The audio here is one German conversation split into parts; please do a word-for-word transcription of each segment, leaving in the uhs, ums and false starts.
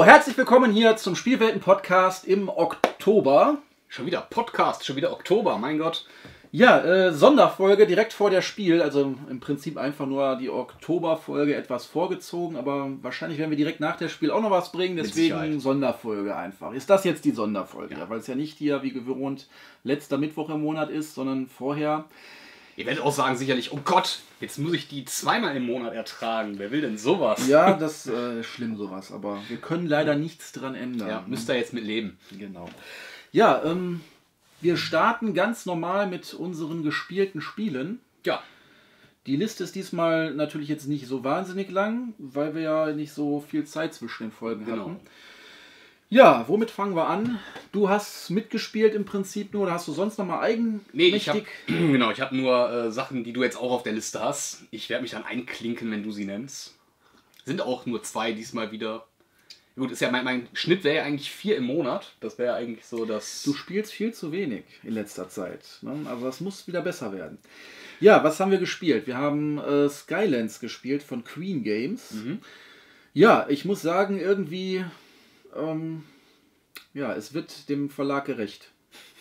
So, herzlich willkommen hier zum Spielwelten-Podcast im Oktober. Schon wieder Podcast, schon wieder Oktober, mein Gott. Ja, äh, Sonderfolge direkt vor der Spiel, also im Prinzip einfach nur die Oktoberfolge etwas vorgezogen, aber wahrscheinlich werden wir direkt nach der Spiel auch noch was bringen, deswegen Sonderfolge einfach. Ist das jetzt die Sonderfolge? Ja. Ja, weil es ja nicht hier wie gewohnt letzter Mittwoch im Monat ist, sondern vorher. Ihr werdet auch sagen sicherlich, oh Gott, jetzt muss ich die zweimal im Monat ertragen. Wer will denn sowas? Ja, das ist äh, schlimm sowas, aber wir können leider nichts dran ändern. Ja, müsst ihr jetzt mit leben. Genau. Ja, ähm, wir starten ganz normal mit unseren gespielten Spielen. Ja. Die Liste ist diesmal natürlich jetzt nicht so wahnsinnig lang, weil wir ja nicht so viel Zeit zwischen den Folgen Genau. hatten. Ja, womit fangen wir an? Du hast mitgespielt im Prinzip nur, oder hast du sonst noch mal eigenmächtig? Nee, ich hab, genau, ich habe nur äh, Sachen, die du jetzt auch auf der Liste hast. Ich werde mich dann einklinken, wenn du sie nennst. Sind auch nur zwei diesmal wieder. Gut, ist ja mein, mein Schnitt wäre ja eigentlich vier im Monat. Das wäre eigentlich so das. Du spielst viel zu wenig in letzter Zeit. Ne? Also das muss wieder besser werden. Ja, was haben wir gespielt? Wir haben äh, Skylands gespielt von Queen Games. Mhm. Ja, ich muss sagen, irgendwie, ähm, ja, es wird dem Verlag gerecht.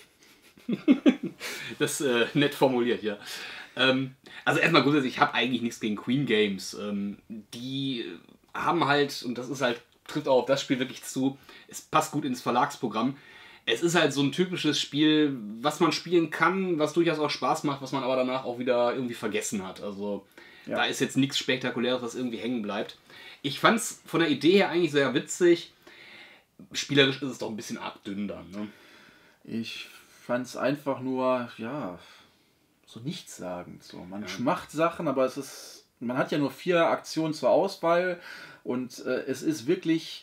Das äh, nett formuliert, ja. Ähm, also erstmal grundsätzlich, ich habe eigentlich nichts gegen Queen Games. Ähm, die haben halt, und das ist halt, trifft auch auf das Spiel wirklich zu, es passt gut ins Verlagsprogramm. Es ist halt so ein typisches Spiel, was man spielen kann, was durchaus auch Spaß macht, was man aber danach auch wieder irgendwie vergessen hat. Also ja. Da ist jetzt nichts Spektakuläres, was irgendwie hängen bleibt. Ich fand es von der Idee her eigentlich sehr witzig. Spielerisch ist es doch ein bisschen arg dünn dann, ne? Ich fand es einfach nur, ja, so nichtssagend. So. Man ja. macht Sachen, aber es ist, man hat ja nur vier Aktionen zur Auswahl und äh, es ist wirklich,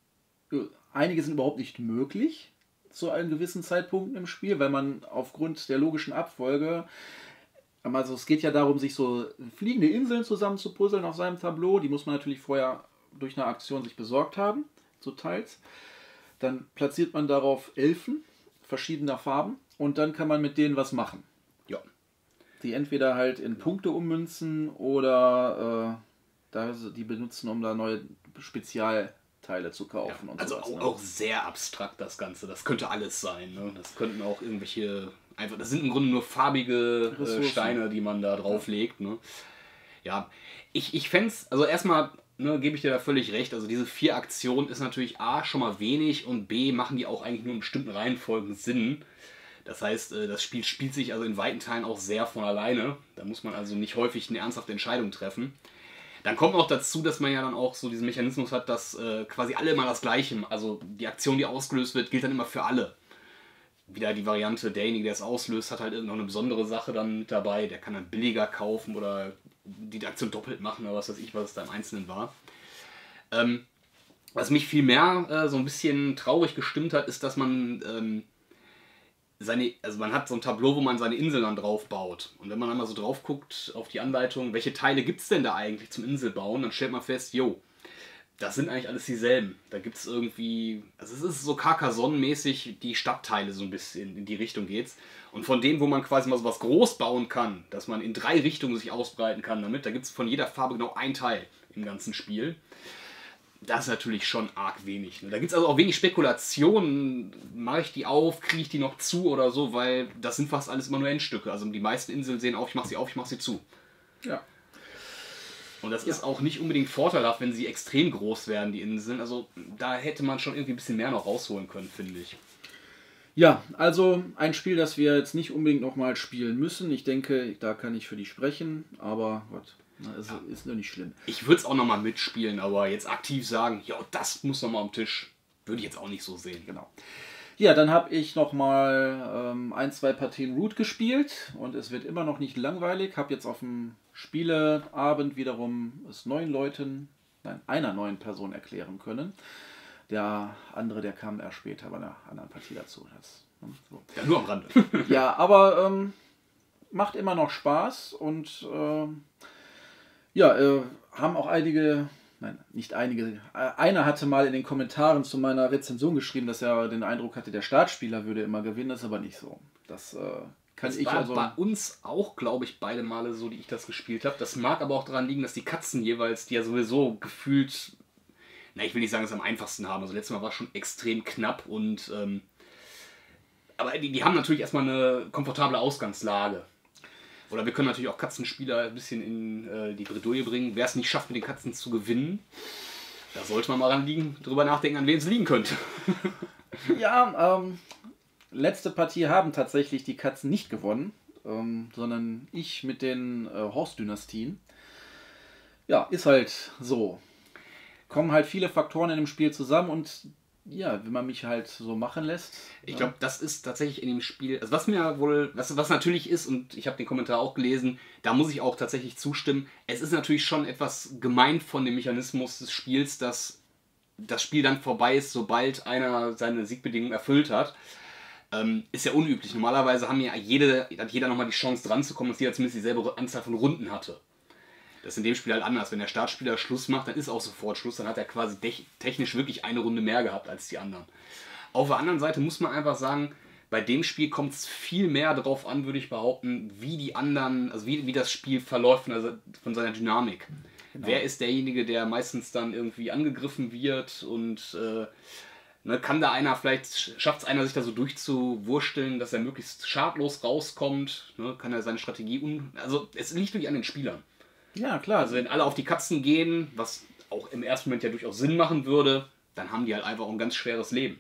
einige sind überhaupt nicht möglich zu einem gewissen Zeitpunkt im Spiel, weil man aufgrund der logischen Abfolge, also es geht ja darum, sich so fliegende Inseln zusammen zu puzzeln auf seinem Tableau, die muss man natürlich vorher durch eine Aktion sich besorgt haben, so teils. Dann platziert man darauf Elfen verschiedener Farben und dann kann man mit denen was machen. Ja. Die entweder halt in Punkte ummünzen oder äh, da die benutzen, um da neue Spezialteile zu kaufen. Ja, und also sowas, auch, ne? auch sehr abstrakt das Ganze. Das könnte alles sein. Ne? Das könnten auch irgendwelche, einfach, das sind im Grunde nur farbige äh, Steine, die man da drauflegt. Ne? Ja, ich, ich fände es, also erstmal, ne, gebe ich dir da völlig recht, also diese vier Aktionen ist natürlich A, schon mal wenig und B, machen die auch eigentlich nur in bestimmten Reihenfolgen Sinn. Das heißt, das Spiel spielt sich also in weiten Teilen auch sehr von alleine. Da muss man also nicht häufig eine ernsthafte Entscheidung treffen. Dann kommt noch dazu, dass man ja dann auch so diesen Mechanismus hat, dass äh, quasi alle immer das Gleiche, also die Aktion, die ausgelöst wird, gilt dann immer für alle. Wieder die Variante, derjenige, der es auslöst, hat halt noch eine besondere Sache dann mit dabei. Der kann dann billiger kaufen oder die Aktion doppelt machen oder was weiß ich, was es da im Einzelnen war. Ähm, was mich viel mehr äh, so ein bisschen traurig gestimmt hat, ist, dass man ähm, seine, also man hat so ein Tableau, wo man seine Inseln dann drauf baut. Und wenn man dann mal so drauf guckt auf die Anleitung, welche Teile gibt es denn da eigentlich zum Inselbauen, dann stellt man fest, jo, das sind eigentlich alles dieselben. Da gibt es irgendwie, also es ist so Carcassonne-mäßig, die Stadtteile so ein bisschen in die Richtung geht's. Und von denen, wo man quasi mal so was groß bauen kann, dass man in drei Richtungen sich ausbreiten kann damit, da gibt es von jeder Farbe genau ein Teil im ganzen Spiel. Das ist natürlich schon arg wenig. Ne? Da gibt es also auch wenig Spekulationen. Mache ich die auf, kriege ich die noch zu oder so, weil das sind fast alles immer nur Endstücke. Also die meisten Inseln sehen auf, ich mache sie auf, ich mache sie zu. Ja. Und das ja. ist auch nicht unbedingt vorteilhaft, wenn sie extrem groß werden, die Inseln. Also da hätte man schon irgendwie ein bisschen mehr noch rausholen können, finde ich. Ja, also ein Spiel, das wir jetzt nicht unbedingt nochmal spielen müssen. Ich denke, da kann ich für dich sprechen, aber Gott. Na, es ja. ist nur nicht schlimm. Ich würde es auch nochmal mitspielen, aber jetzt aktiv sagen, ja, das muss nochmal am Tisch, würde ich jetzt auch nicht so sehen. Genau. Ja, dann habe ich nochmal ähm, ein, zwei Partien Root gespielt und es wird immer noch nicht langweilig. Habe jetzt auf dem Spieleabend wiederum es neun Leuten, nein, einer neuen Person erklären können. Der andere, der kam erst später bei einer anderen Partie dazu. Das, ne, so. Ja, nur am Rande. Ja, aber ähm, macht immer noch Spaß und ähm, ja, äh, haben auch einige, nein, nicht einige, einer hatte mal in den Kommentaren zu meiner Rezension geschrieben, dass er den Eindruck hatte, der Startspieler würde immer gewinnen, das ist aber nicht so. Das äh, kann das ich war also... bei uns auch, glaube ich, beide Male so, die ich das gespielt habe. Das mag aber auch daran liegen, dass die Katzen jeweils, die ja sowieso gefühlt na, ich will nicht sagen, es am einfachsten haben. Also letztes Mal war es schon extrem knapp und ähm, aber die, die haben natürlich erstmal eine komfortable Ausgangslage. Oder wir können natürlich auch Katzenspieler ein bisschen in äh, die Bredouille bringen. Wer es nicht schafft, mit den Katzen zu gewinnen, da sollte man mal ran liegen, drüber nachdenken, an wen es liegen könnte. Ja, ähm, letzte Partie haben tatsächlich die Katzen nicht gewonnen, ähm, sondern ich mit den äh, Horst-Dynastien. Ja, ist halt so. Kommen halt viele Faktoren in dem Spiel zusammen und ja, wenn man mich halt so machen lässt. Ich ja. glaube, das ist tatsächlich in dem Spiel, also was mir wohl, was, was natürlich ist, und ich habe den Kommentar auch gelesen, da muss ich auch tatsächlich zustimmen, es ist natürlich schon etwas gemein von dem Mechanismus des Spiels, dass das Spiel dann vorbei ist, sobald einer seine Siegbedingungen erfüllt hat. Ähm, ist ja unüblich. Normalerweise haben ja jede, hat jeder nochmal die Chance dran zu kommen, dass jeder zumindest dieselbe Anzahl von Runden hatte. Das ist in dem Spiel halt anders. Wenn der Startspieler Schluss macht, dann ist auch sofort Schluss. Dann hat er quasi technisch wirklich eine Runde mehr gehabt als die anderen. Auf der anderen Seite muss man einfach sagen, bei dem Spiel kommt es viel mehr darauf an, würde ich behaupten, wie die anderen, also wie, wie das Spiel verläuft von, also von seiner Dynamik. Genau. Wer ist derjenige, der meistens dann irgendwie angegriffen wird und äh, ne, kann da einer, vielleicht schafft es einer, sich da so durchzuwursteln, dass er möglichst schadlos rauskommt, ne, kann er seine Strategie, un also es liegt wirklich an den Spielern. Ja, klar. Also wenn alle auf die Katzen gehen, was auch im ersten Moment ja durchaus Sinn machen würde, dann haben die halt einfach auch ein ganz schweres Leben.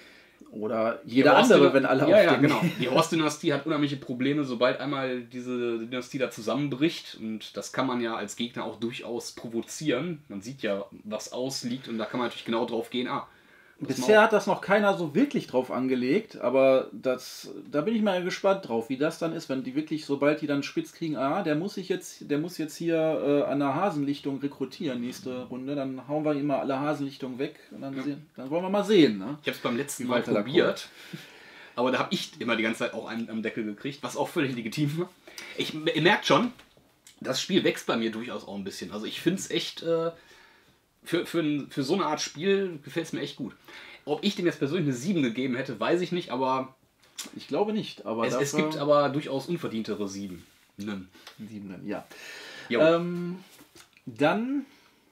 Oder jeder andere, wenn alle ja, auf ja, den genau. Die Horst-Dynastie hat unheimliche Probleme, sobald einmal diese Dynastie da zusammenbricht. Und das kann man ja als Gegner auch durchaus provozieren. Man sieht ja, was ausliegt und da kann man natürlich genau drauf gehen. Ah, bisher hat das noch keiner so wirklich drauf angelegt, aber das, da bin ich mal gespannt drauf, wie das dann ist, wenn die wirklich, sobald die dann spitz kriegen, ah, der muss sich jetzt, der muss jetzt hier äh, an der Hasenlichtung rekrutieren nächste Runde, dann hauen wir ihm mal alle Hasenlichtungen weg und dann, ja. sehen, dann wollen wir mal sehen. Ne? Ich habe es beim letzten Mal probiert, aber da habe ich immer die ganze Zeit auch einen am Deckel gekriegt, was auch völlig legitim war. Ich, ihr merkt schon, das Spiel wächst bei mir durchaus auch ein bisschen. Also ich finde es echt... Äh, Für, für, für so eine Art Spiel gefällt es mir echt gut. Ob ich dem jetzt persönlich eine sieben gegeben hätte, weiß ich nicht, aber... Ich glaube nicht, aber... Es, es gibt aber durchaus unverdientere sieben. Sieben, ja. Ähm, dann...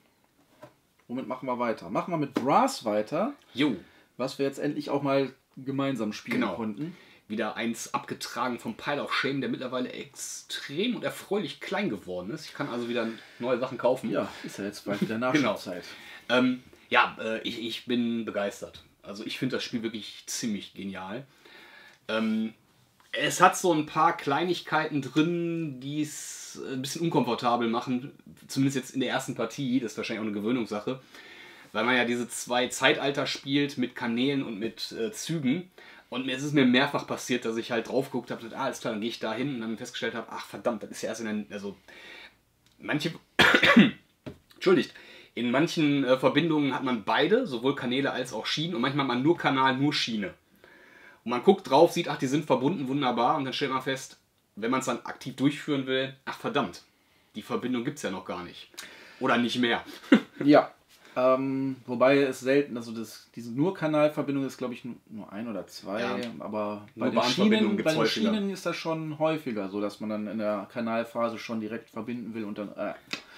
Womit machen wir weiter? Machen wir mit Brass weiter. Jo. Was wir jetzt endlich auch mal gemeinsam spielen genau. konnten. Wieder eins abgetragen vom Pile of Shame, der mittlerweile extrem und erfreulich klein geworden ist. Ich kann also wieder neue Sachen kaufen. Ja, ist ja jetzt bald wieder Nachschubzeit. genau. ähm, ja, äh, ich, ich bin begeistert. Also ich finde das Spiel wirklich ziemlich genial. Ähm, es hat so ein paar Kleinigkeiten drin, die es ein bisschen unkomfortabel machen. Zumindest jetzt in der ersten Partie. Das ist wahrscheinlich auch eine Gewöhnungssache. Weil man ja diese zwei Zeitalter spielt mit Kanälen und mit äh, Zügen. Und mir ist es mir mehrfach passiert, dass ich halt drauf geguckt habe, ah, alles klar, dann gehe ich da hin und dann festgestellt habe, ach verdammt, das ist ja erst in den, also manche, entschuldigt, in manchen äh, Verbindungen hat man beide, sowohl Kanäle als auch Schienen und manchmal hat man nur Kanal, nur Schiene. Und man guckt drauf, sieht, ach, die sind verbunden, wunderbar und dann stellt man fest, wenn man es dann aktiv durchführen will, ach verdammt, die Verbindung gibt es ja noch gar nicht. Oder nicht mehr. Ja. Ähm, wobei es selten, also das, diese Nur-Kanal-Verbindung ist, glaube ich, nur ein oder zwei, ja, aber bei den, Schienen, bei den Schienen ist das schon häufiger, so dass man dann in der Kanalphase schon direkt verbinden will und dann... Äh.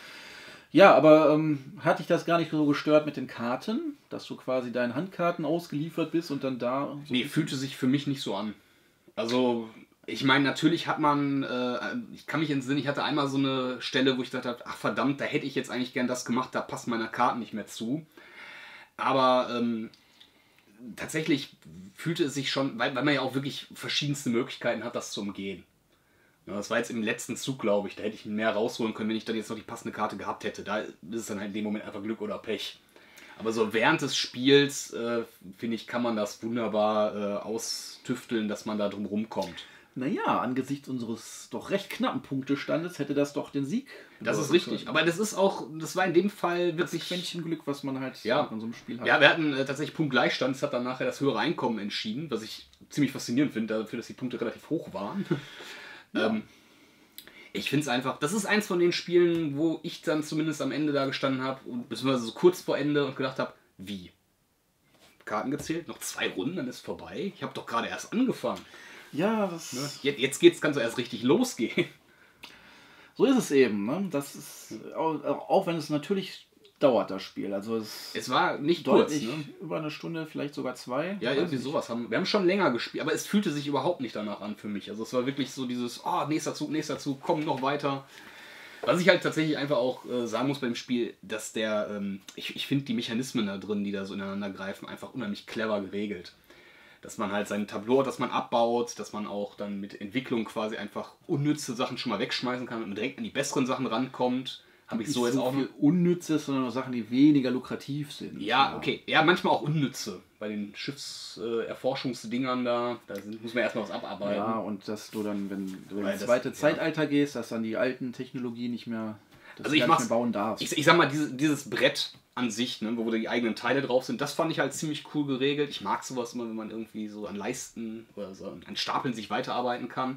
Ja, aber ähm, hat dich das gar nicht so gestört mit den Karten, dass du quasi deinen Handkarten ausgeliefert bist und dann da... So nee, fühlte sich für mich nicht so an. Also... Ich meine, natürlich hat man, äh, ich kann mich entsinnen, ich hatte einmal so eine Stelle, wo ich dachte, ach verdammt, da hätte ich jetzt eigentlich gern das gemacht, da passt meine Karten nicht mehr zu. Aber ähm, tatsächlich fühlte es sich schon, weil, weil man ja auch wirklich verschiedenste Möglichkeiten hat, das zu umgehen. Ja, das war jetzt im letzten Zug, glaube ich, da hätte ich mehr rausholen können, wenn ich dann jetzt noch die passende Karte gehabt hätte. Da ist es dann halt in dem Moment einfach Glück oder Pech. Aber so während des Spiels, äh, finde ich, kann man das wunderbar äh, austüfteln, dass man da drum rumkommt. Naja, angesichts unseres doch recht knappen Punktestandes hätte das doch den Sieg. Das ist richtig. Aber das ist auch, das war in dem Fall wirklich... Das Quäntchen-Glück, was man halt ja. in so einem Spiel hat. Ja, wir hatten äh, tatsächlich Punktgleichstand. Das hat dann nachher das höhere Einkommen entschieden, was ich ziemlich faszinierend finde, dafür, dass die Punkte relativ hoch waren. Ja. ähm, ich finde es einfach, das ist eins von den Spielen, wo ich dann zumindest am Ende da gestanden habe, beziehungsweise so kurz vor Ende und gedacht habe, wie? Karten gezählt? Noch zwei Runden, dann ist vorbei? Ich habe doch gerade erst angefangen. Ja, das... Ne? Jetzt, jetzt geht's, kann es erst richtig losgehen. So ist es eben. Ne? Das ist, auch, auch wenn es natürlich dauert das Spiel. Also es, es war nicht deutlich kurz, ne? Über eine Stunde, vielleicht sogar zwei. Ja, irgendwie sowas. Haben, wir haben schon länger gespielt, aber es fühlte sich überhaupt nicht danach an für mich. Also es war wirklich so dieses, oh, nächster Zug, nächster Zug, komm noch weiter. Was ich halt tatsächlich einfach auch äh, sagen muss beim Spiel, dass der, ähm, ich, ich finde die Mechanismen da drin, die da so ineinander greifen, einfach unheimlich clever geregelt. Dass man halt sein Tableau, das man abbaut, dass man auch dann mit Entwicklung quasi einfach unnütze Sachen schon mal wegschmeißen kann und direkt an die besseren Sachen rankommt. Habe ich so jetzt so auch viel Unnützes, sondern nur Sachen, die weniger lukrativ sind. Ja, okay. Ja, manchmal auch unnütze. Bei den Schiffserforschungsdingern äh, da, da sind, muss man erstmal was abarbeiten. Ja, und dass du dann, wenn du Weil ins das- zweite ja. Zeitalter gehst, dass dann die alten Technologien nicht mehr, dass Also du ich gar nicht mach's- mehr bauen darfst. Ich, ich sag mal, diese, dieses Brett an sich, ne, wo die eigenen Teile drauf sind, das fand ich halt ziemlich cool geregelt. Ich mag sowas immer, wenn man irgendwie so an Leisten oder so an Stapeln sich weiterarbeiten kann.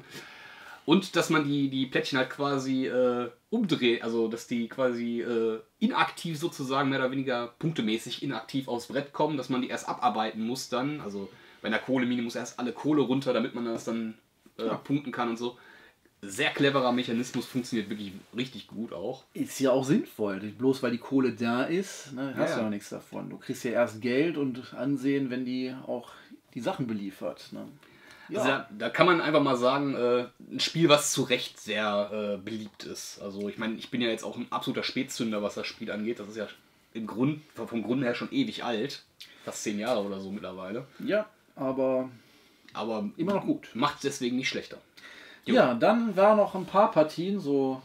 Und dass man die, die Plättchen halt quasi äh, umdreht, also dass die quasi äh, inaktiv sozusagen, mehr oder weniger punktemäßig inaktiv aufs Brett kommen, dass man die erst abarbeiten muss dann. Also bei einer Kohlemine muss erst alle Kohle runter, damit man das dann äh, Ja. punkten kann und so. Sehr cleverer Mechanismus, funktioniert wirklich richtig gut auch. Ist ja auch sinnvoll. Bloß weil die Kohle da ist, ne, hast Ja. du ja noch nichts davon. Du kriegst ja erst Geld und Ansehen, wenn die auch die Sachen beliefert. Ne? Ja. Also da, da kann man einfach mal sagen, äh, ein Spiel, was zu Recht sehr äh, beliebt ist. Also ich meine, ich bin ja jetzt auch ein absoluter Spätzünder, was das Spiel angeht. Das ist ja im Grund, vom Grund her schon ewig alt. Fast zehn Jahre oder so mittlerweile. ja, aber Aber immer noch gut. macht es deswegen nicht schlechter. Jo. Ja, dann waren noch ein paar Partien, so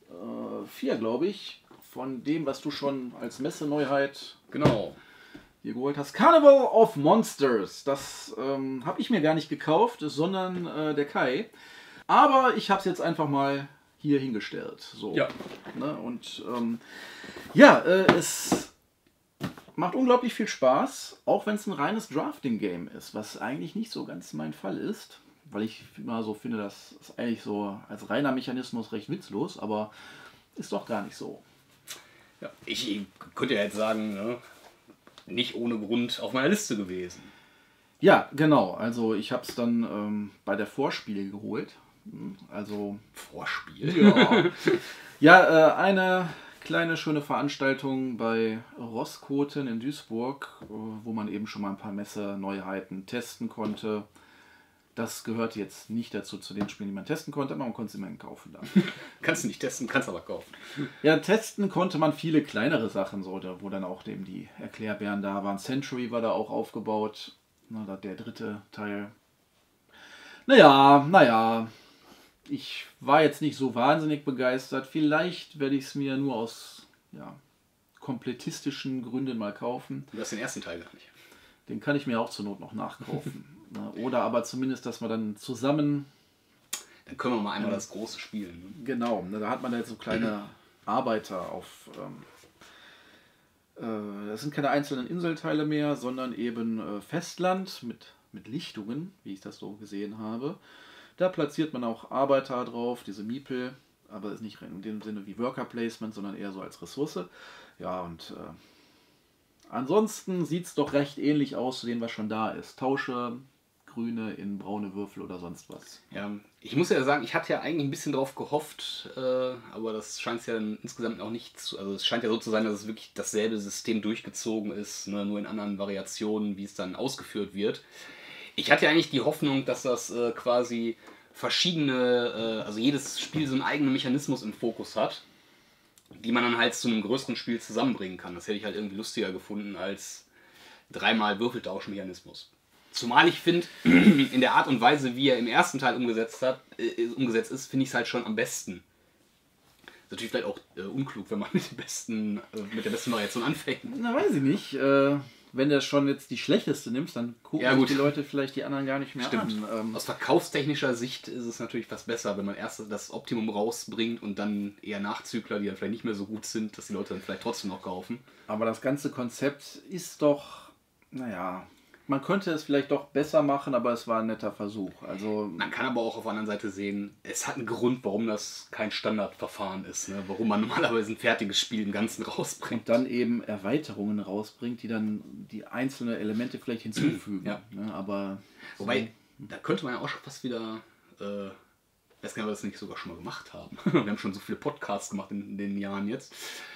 äh, vier, glaube ich, von dem, was du schon als Messeneuheit Genau. hier geholt hast. Carnival of Monsters. Das ähm, habe ich mir gar nicht gekauft, sondern äh, der Kai. Aber ich habe es jetzt einfach mal hier hingestellt. So. Ja. Ne? Und ähm, ja, äh, es macht unglaublich viel Spaß, auch wenn es ein reines Drafting-Game ist, was eigentlich nicht so ganz mein Fall ist. Weil ich immer so finde, das ist eigentlich so als reiner Mechanismus recht witzlos, aber ist doch gar nicht so. Ja. Ich könnte ja jetzt sagen, ne, nicht ohne Grund auf meiner Liste gewesen. Ja, genau. Also ich habe es dann ähm, bei der Vorspiele geholt. Also Vorspiel. ja, ja äh, eine kleine schöne Veranstaltung bei Roskoten in Duisburg, äh, wo man eben schon mal ein paar Messe-Neuheiten testen konnte. Das gehört jetzt nicht dazu, zu den Spielen, die man testen konnte, aber man konnte sie immerhin kaufen dann. Kannst du nicht testen, kannst aber kaufen. Ja, testen konnte man viele kleinere Sachen, so, da- wo dann auch eben die Erklärbären da waren. Century war da auch aufgebaut, na, da der dritte Teil. Naja, naja, ich war jetzt nicht so wahnsinnig begeistert. Vielleicht werde ich es mir nur aus ja, komplettistischen Gründen mal kaufen. Du hast den ersten Teil gar nicht. Den kann ich mir auch zur Not noch nachkaufen. Na, oder aber zumindest, dass wir dann zusammen Dann können wir mal einmal das große spielen. Ne? Genau, ne, da hat man jetzt so kleine Arbeiter auf. Ähm, äh, das sind keine einzelnen Inselteile mehr, sondern eben äh, Festland mit, mit Lichtungen, wie ich das so gesehen habe. Da platziert man auch Arbeiter drauf, diese Miepel, aber ist nicht in dem Sinne wie Worker Placement, sondern eher so als Ressource. Ja, und äh, ansonsten sieht es doch recht ähnlich aus zu dem, was schon da ist. Tausche grüne in braune Würfel oder sonst was. Ja, ich muss ja sagen, ich hatte ja eigentlich ein bisschen drauf gehofft, äh, aber das scheint ja dann insgesamt auch nicht zu. Also es scheint ja so zu sein, dass es wirklich dasselbe System durchgezogen ist, ne, nur in anderen Variationen, wie es dann ausgeführt wird. Ich hatte ja eigentlich die Hoffnung, dass das äh, quasi verschiedene, äh, also jedes Spiel so einen eigenen Mechanismus im Fokus hat, die man dann halt zu einem größeren Spiel zusammenbringen kann. Das hätte ich halt irgendwie lustiger gefunden als dreimal Würfeltauschmechanismus. Zumal ich finde, in der Art und Weise, wie er im ersten Teil umgesetzt, hat, äh, umgesetzt ist, finde ich es halt schon am besten. Ist natürlich vielleicht auch äh, unklug, wenn man mit, dem besten, äh, mit der besten Variation anfängt. Na, weiß ich nicht. Äh, wenn du schon jetzt die schlechteste nimmst, dann gucken Ja, sich gut. die Leute vielleicht die anderen gar nicht mehr Stimmt. an. Ähm, Aus verkaufstechnischer Sicht ist es natürlich fast besser, wenn man erst das Optimum rausbringt und dann eher Nachzügler, die dann vielleicht nicht mehr so gut sind, dass die Leute dann vielleicht trotzdem noch kaufen. aber das ganze Konzept ist doch, naja, man könnte es vielleicht doch besser machen, aber es war ein netter Versuch. Also, Man kann aber auch auf der anderen Seite sehen, es hat einen Grund, warum das kein Standardverfahren ist. Ne? Warum man normalerweise ein fertiges Spiel im Ganzen rausbringt. und dann eben Erweiterungen rausbringt, die dann die einzelnen Elemente vielleicht hinzufügen. Ja. Ne, aber Wobei, da könnte man ja auch schon fast wieder, äh, ich weiß gar nicht, ob wir das nicht sogar schon mal gemacht haben. Wir haben schon so viele Podcasts gemacht in, in den Jahren jetzt.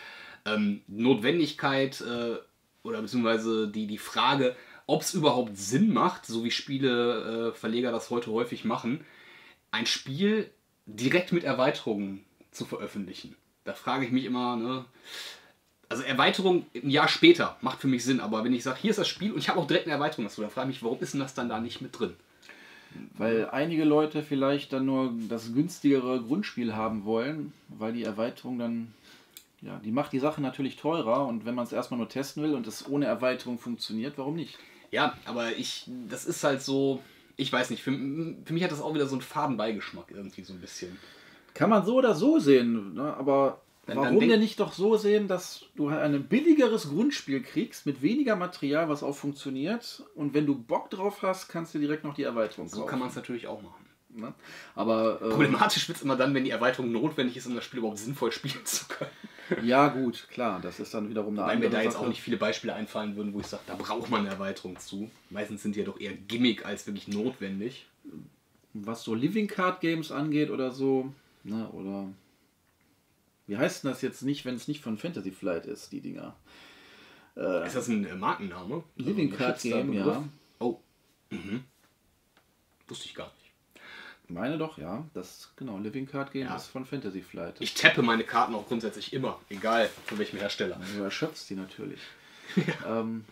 Ähm, Notwendigkeit äh, oder beziehungsweise die, die Frage, ob es überhaupt Sinn macht, so wie Spieleverleger äh, das heute häufig machen, ein Spiel direkt mit Erweiterungen zu veröffentlichen. Da frage ich mich immer, ne? Also Erweiterung ein Jahr später macht für mich Sinn, aber wenn ich sage, hier ist das Spiel und ich habe auch direkt eine Erweiterung dazu, dann frage ich mich, warum ist denn das dann da nicht mit drin? Weil einige Leute vielleicht dann nur das günstigere Grundspiel haben wollen, weil die Erweiterung dann, ja, die macht die Sache natürlich teurer und wenn man es erstmal nur testen will und es ohne Erweiterung funktioniert, warum nicht? Ja, aber ich, das ist halt so, ich weiß nicht, für, für mich hat das auch wieder so einen Fadenbeigeschmack irgendwie so ein bisschen. Kann man so oder so sehen, ne? Aber dann, warum dann denn nicht doch so sehen, dass du ein billigeres Grundspiel kriegst mit weniger Material, was auch funktioniert und wenn du Bock drauf hast, kannst du direkt noch die Erweiterung kaufen. So kann man es natürlich auch machen. Ne? Aber, äh, problematisch wird es immer dann, wenn die Erweiterung notwendig ist, um das Spiel überhaupt sinnvoll spielen zu können. Ja gut, klar, das ist dann wiederum eine Weil andere mir da jetzt Sache. auch nicht viele Beispiele einfallen würden, wo ich sage, da braucht man eine Erweiterung zu. Meistens sind die ja doch eher Gimmick als wirklich notwendig. Was so Living Card Games angeht oder so, ne, oder wie heißt denn das jetzt nicht, wenn es nicht von Fantasy Flight ist, die Dinger? Äh, ist das ein äh, Markenname? Living also Card Game, ja. Oh, mhm. Wusste ich gar nicht. Ich meine doch, ja. Das, genau, Living Card Game ja. ist von Fantasy Flight. Ich tappe meine Karten auch grundsätzlich immer, egal von welchem Hersteller. Du erschöpfst die natürlich. ja. ähm,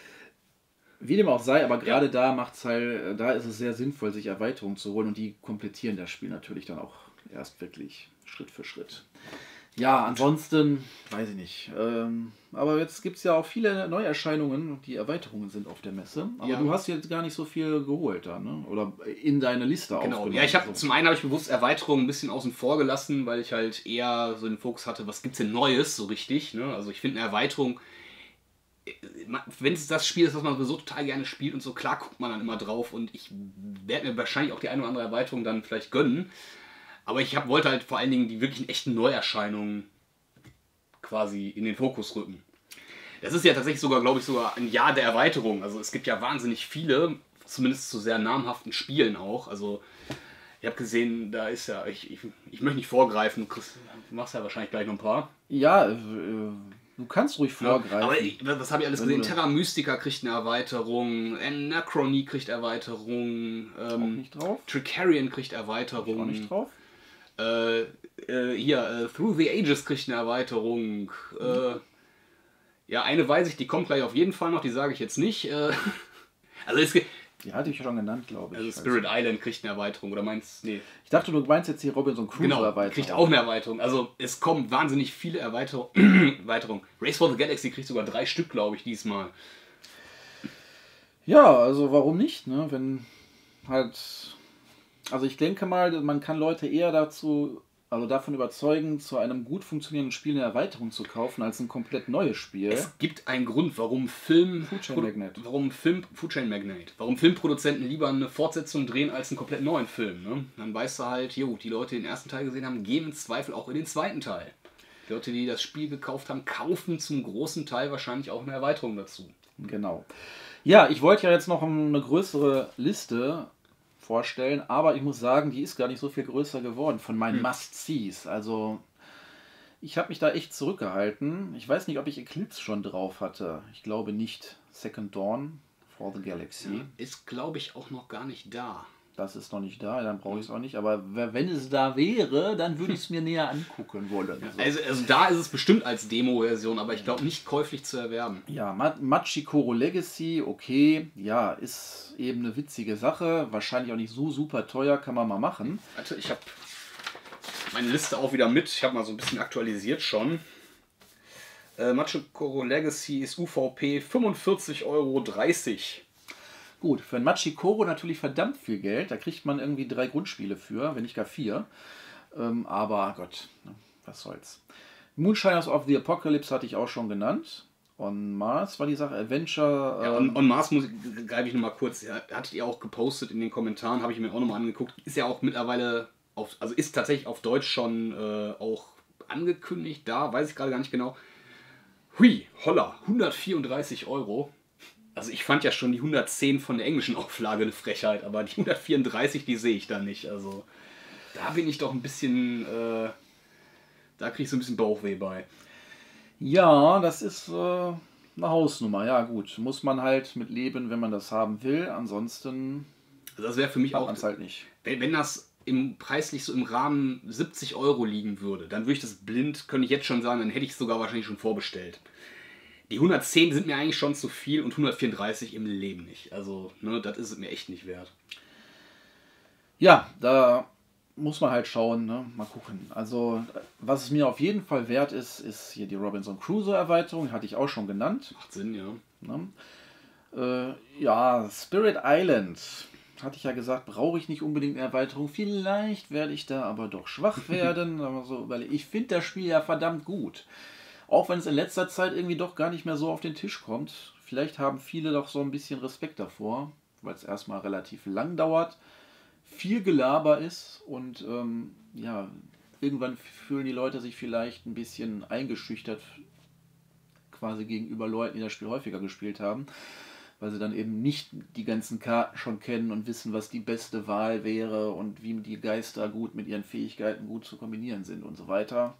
wie dem auch sei, aber gerade ja. da macht's halt, da ist es sehr sinnvoll, sich Erweiterungen zu holen und die komplettieren das Spiel natürlich dann auch erst wirklich Schritt für Schritt. Ja, ansonsten, weiß ich nicht. Ähm, aber jetzt gibt es ja auch viele Neuerscheinungen, die Erweiterungen sind auf der Messe. Aber ja. du hast jetzt gar nicht so viel geholt da, ne? Oder in deine Liste genau. aufgenommen. Ja, ich habe zum einen habe ich bewusst Erweiterungen ein bisschen außen vor gelassen, weil ich halt eher so den Fokus hatte, was gibt's denn Neues so richtig. Ne? Also ich finde eine Erweiterung, wenn es das Spiel ist, was man so total gerne spielt und so, klar guckt man dann immer drauf und ich werde mir wahrscheinlich auch die eine oder andere Erweiterung dann vielleicht gönnen. Aber ich hab, wollte halt vor allen Dingen die wirklichen echten Neuerscheinungen quasi in den Fokus rücken. Das ist ja tatsächlich sogar, glaube ich, sogar ein Jahr der Erweiterung. Also es gibt ja wahnsinnig viele, zumindest zu sehr namhaften Spielen auch. Also ich habe gesehen, da ist ja, ich, ich, ich möchte nicht vorgreifen, du, kriegst, du machst ja wahrscheinlich gleich noch ein paar. Ja, äh, du kannst ruhig vorgreifen. Ja, aber ich, was habe ich alles gesehen? Terra Mystica kriegt eine Erweiterung, Anachronie kriegt Erweiterung, ähm, auch nicht drauf. Tricarion kriegt Erweiterung. Auch nicht drauf. Äh, äh, hier, äh, Through the Ages kriegt eine Erweiterung. Äh, ja, eine weiß ich, die kommt gleich auf jeden Fall noch, die sage ich jetzt nicht. Äh, also es gibt. Die hatte ich schon genannt, glaube ich. Also Spirit Island kriegt eine Erweiterung, oder meinst du? Nee. Ich dachte, du meinst jetzt die Robinson Crusoe genau, Erweiterung. Kriegt auch eine Erweiterung. Also es kommen wahnsinnig viele Erweiterungen. Erweiterung. Race for the Galaxy kriegt sogar drei Stück, glaube ich, diesmal. Ja, also warum nicht, ne? Wenn halt. Also ich denke mal, man kann Leute eher dazu, also davon überzeugen, zu einem gut funktionierenden Spiel eine Erweiterung zu kaufen, als ein komplett neues Spiel. Es gibt einen Grund, warum Film, Food Chain Magnate. warum Film, Food Chain Magnate, warum Filmproduzenten lieber eine Fortsetzung drehen als einen komplett neuen Film. Ne? Dann weißt du halt, jo, die Leute, die den ersten Teil gesehen haben, gehen im Zweifel auch in den zweiten Teil. Die Leute, die das Spiel gekauft haben, kaufen zum großen Teil wahrscheinlich auch eine Erweiterung dazu. Genau. Ja, ich wollte ja jetzt noch eine größere Liste vorstellen, aber ich muss sagen, die ist gar nicht so viel größer geworden von meinen hm. Must-Sees. Also ich habe mich da echt zurückgehalten. Ich weiß nicht, ob ich Eclipse schon drauf hatte. Ich glaube nicht. Second Dawn for the Galaxy. Ja, ist, glaube ich, auch noch gar nicht da. Das ist noch nicht da, dann brauche ich es auch nicht. Aber wenn es da wäre, dann würde ich es mir näher angucken wollen. Ja, also, also da ist es bestimmt als Demo-Version, aber ich glaube nicht käuflich zu erwerben. Ja, Machikoro Legacy, okay. Ja, ist eben eine witzige Sache. Wahrscheinlich auch nicht so super teuer, kann man mal machen. Warte, ich habe meine Liste auch wieder mit. Ich habe mal so ein bisschen aktualisiert schon. Äh, Machikoro Legacy ist U V P fünfundvierzig Euro dreißig. Gut, für ein Machikoro natürlich verdammt viel Geld. Da kriegt man irgendwie drei Grundspiele für, wenn nicht gar vier. Ähm, aber Gott, was soll's. Moonshiners of the Apocalypse hatte ich auch schon genannt. On Mars war die Sache, Adventure. Ja, on, on Mars muss ich, greife ich nochmal kurz. Ja, hattet ihr auch gepostet in den Kommentaren, habe ich mir auch nochmal angeguckt. Ist ja auch mittlerweile, auf, also ist tatsächlich auf Deutsch schon äh, auch angekündigt. Da weiß ich gerade gar nicht genau. Hui, holla, hundertvierunddreißig Euro. Also ich fand ja schon die hundertzehn von der englischen Auflage eine Frechheit, aber die hundertvierunddreißig, die sehe ich da nicht. Also da bin ich doch ein bisschen, äh, da kriege ich so ein bisschen Bauchweh bei. Ja, das ist äh, eine Hausnummer. Ja, gut. Muss man halt mit leben, wenn man das haben will. Ansonsten. Also das wäre für mich auch. Halt nicht. Wenn, wenn das im preislich so im Rahmen siebzig Euro liegen würde, dann würde ich das blind, könnte ich jetzt schon sagen, dann hätte ich es sogar wahrscheinlich schon vorbestellt. Die hundertzehn sind mir eigentlich schon zu viel und hundertvierunddreißig im Leben nicht. Also, ne, das ist es mir echt nicht wert. Ja, da muss man halt schauen, ne? Mal gucken. Also, was es mir auf jeden Fall wert ist, ist hier die Robinson Crusoe Erweiterung, hatte ich auch schon genannt. Macht Sinn, ja. Ne? Äh, ja, Spirit Island, hatte ich ja gesagt, brauche ich nicht unbedingt eine Erweiterung. Vielleicht werde ich da aber doch schwach werden. Aber so, weil ich finde das Spiel ja verdammt gut. Auch wenn es in letzter Zeit irgendwie doch gar nicht mehr so auf den Tisch kommt. Vielleicht haben viele doch so ein bisschen Respekt davor, weil es erstmal relativ lang dauert, viel Gelaber ist und ähm, ja, irgendwann fühlen die Leute sich vielleicht ein bisschen eingeschüchtert quasi gegenüber Leuten, die das Spiel häufiger gespielt haben, weil sie dann eben nicht die ganzen Karten schon kennen und wissen, was die beste Wahl wäre und wie die Geister gut mit ihren Fähigkeiten gut zu kombinieren sind und so weiter.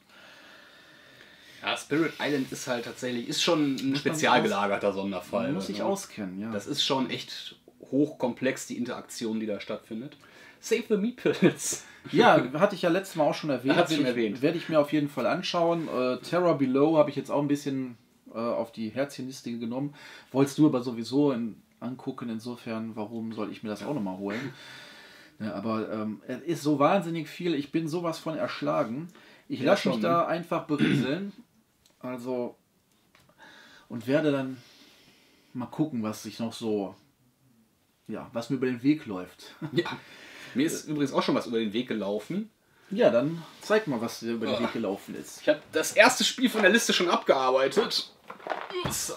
Ja, Spirit Island ist halt tatsächlich, ist schon ein spezial gelagerter Sonderfall. Man muss sich ne? auskennen, ja. Das ist schon echt hochkomplex, die Interaktion, die da stattfindet. Save the Meeples. Ja, hatte ich ja letztes Mal auch schon erwähnt. Hat's schon erwähnt. Werde ich mir auf jeden Fall anschauen. Äh, Terror Below habe ich jetzt auch ein bisschen äh, auf die Herzchenliste genommen. Wolltest du aber sowieso in, angucken, insofern, warum soll ich mir das auch nochmal holen? Ja, aber ähm, es ist so wahnsinnig viel, ich bin sowas von erschlagen. Ich Ja, lasse mich schon, da ne? einfach berieseln. Also, und werde dann mal gucken, was sich noch so, ja, was mir über den Weg läuft. Ja. Mir ist übrigens auch schon was über den Weg gelaufen. Ja, dann zeig mal, was dir über den Oh. Weg gelaufen ist. Ich habe das erste Spiel von der Liste schon abgearbeitet. So.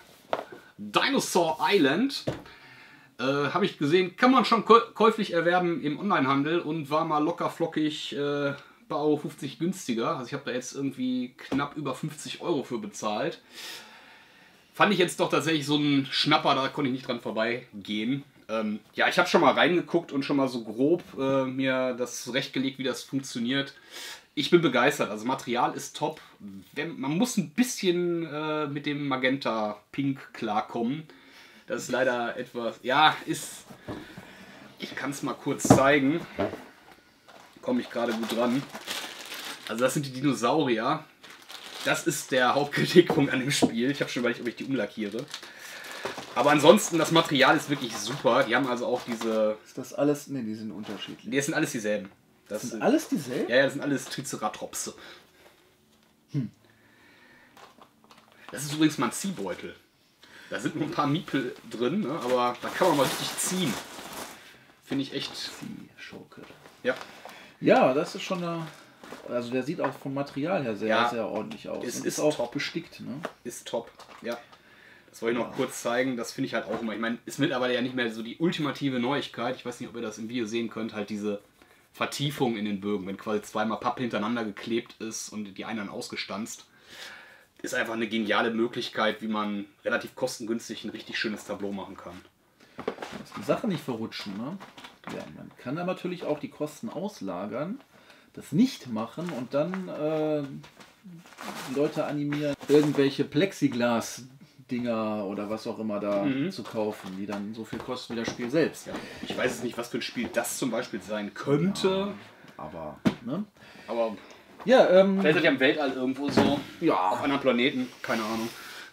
Dinosaur Island. Äh, habe ich gesehen, kann man schon käuflich erwerben im Onlinehandel und war mal locker flockig äh, bei Euro fünfzig günstiger. Also ich habe da jetzt irgendwie knapp über fünfzig Euro für bezahlt. Fand ich jetzt doch tatsächlich so ein Schnapper, da konnte ich nicht dran vorbeigehen. Ähm, ja, ich habe schon mal reingeguckt und schon mal so grob äh, mir das zurechtgelegt, wie das funktioniert. Ich bin begeistert, also Material ist top. Wenn, man muss ein bisschen äh, mit dem Magenta Pink klarkommen. Das ist leider etwas, ja, ist, ich kann es mal kurz zeigen. Komme ich gerade gut dran. Also das sind die Dinosaurier. Das ist der Hauptkritikpunkt an dem Spiel. Ich habe schon überlegt, ob ich die umlackiere. Aber ansonsten, das Material ist wirklich super. Die haben also auch diese... Ist das alles? Ne, die sind unterschiedlich. Die sind alles dieselben. Das sind alles dieselben? Ja, ja, das sind alles Triceratops. Hm. Das ist übrigens mal ein Ziehbeutel. Da sind nur ein paar Miepel drin, ne? Aber da kann man mal richtig ziehen. Finde ich echt... Ziehschaukel. Ja. Ja, das ist schon eine... Also der sieht auch vom Material her sehr, Ja, sehr ordentlich aus. es Und ist auch top. bestickt, ne? Ist top, ja. Das wollte ich noch Ja. kurz zeigen. Das finde ich halt auch immer. Ich meine, ist mittlerweile ja nicht mehr so die ultimative Neuigkeit. Ich weiß nicht, ob ihr das im Video sehen könnt. Halt diese Vertiefung in den Bögen. Wenn quasi zweimal Pappe hintereinander geklebt ist und die einen dann ausgestanzt. Ist einfach eine geniale Möglichkeit, wie man relativ kostengünstig ein richtig schönes Tableau machen kann. Dass die Sachen nicht verrutschen, ne? Ja, man kann da natürlich auch die Kosten auslagern, das nicht machen und dann äh, die Leute animieren, irgendwelche Plexiglas-Dinger oder was auch immer da Mhm. zu kaufen, die dann so viel kosten wie das Spiel selbst. Ja, ich weiß jetzt nicht, was für ein Spiel das zum Beispiel sein könnte. Aber, ne? Aber Ja, ähm, vielleicht seid ihr im Weltall irgendwo so. ja. Auf anderen Planeten. Keine Ahnung.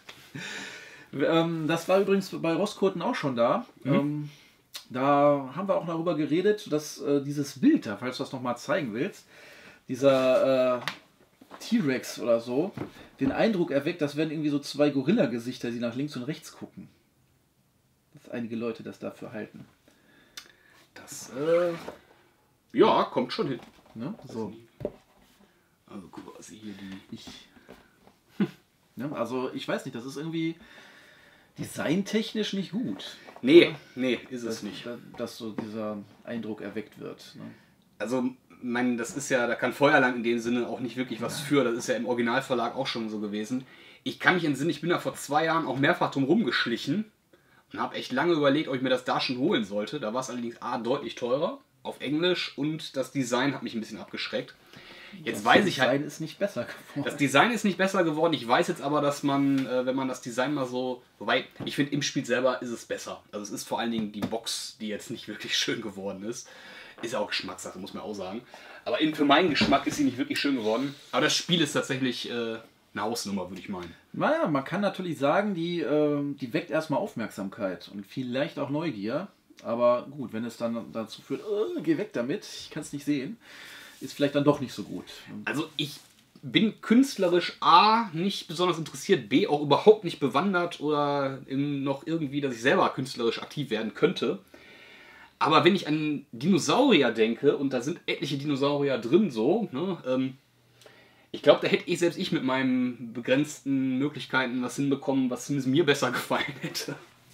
Ähm, das war übrigens bei Rosskurten auch schon da. Mhm. Ähm, da haben wir auch darüber geredet, dass äh, dieses Bild da, falls du das nochmal zeigen willst, dieser äh, T-Rex oder so, den Eindruck erweckt, das wären irgendwie so zwei Gorilla-Gesichter, die nach links und rechts gucken. Dass einige Leute das dafür halten. Das, äh, ja, kommt schon hin. Ne? So. Also guck mal, was hier die... Ich. Ne? Also ich weiß nicht, das ist irgendwie designtechnisch nicht gut. Nee, nee, ist es Dass, nicht. dass, dass so dieser Eindruck erweckt wird. Ne? Also, mein, das ist ja, da kann Feuerland in dem Sinne auch nicht wirklich was für. Das ist ja im Originalverlag auch schon so gewesen. Ich kann mich entsinnen, ich bin da vor zwei Jahren auch mehrfach drum rumgeschlichen und habe echt lange überlegt, ob ich mir das da schon holen sollte. Da war es allerdings A, deutlich teurer auf Englisch und das Design hat mich ein bisschen abgeschreckt. Jetzt das weiß ich halt... Das Design ist nicht besser geworden. Das Design ist nicht besser geworden. Ich weiß jetzt aber, dass man, äh, wenn man das Design mal so... Wobei, ich finde, im Spiel selber ist es besser. Also es ist vor allen Dingen die Box, die jetzt nicht wirklich schön geworden ist. Ist ja auch Geschmackssache, muss man auch sagen. Aber in, für meinen Geschmack ist sie nicht wirklich schön geworden. Aber das Spiel ist tatsächlich äh, eine Hausnummer, würde ich meinen. Naja, man kann natürlich sagen, die, äh, die weckt erstmal Aufmerksamkeit und vielleicht auch Neugier. Aber gut, wenn es dann dazu führt, oh, geh weg damit, ich kann es nicht sehen, ist vielleicht dann doch nicht so gut. Also ich bin künstlerisch A, nicht besonders interessiert, B, auch überhaupt nicht bewandert oder im, noch irgendwie, dass ich selber künstlerisch aktiv werden könnte. Aber wenn ich an Dinosaurier denke, und da sind etliche Dinosaurier drin so, ne, ähm, ich glaube, da hätte ich selbst ich mit meinen begrenzten Möglichkeiten was hinbekommen, was zumindest mir besser gefallen hätte.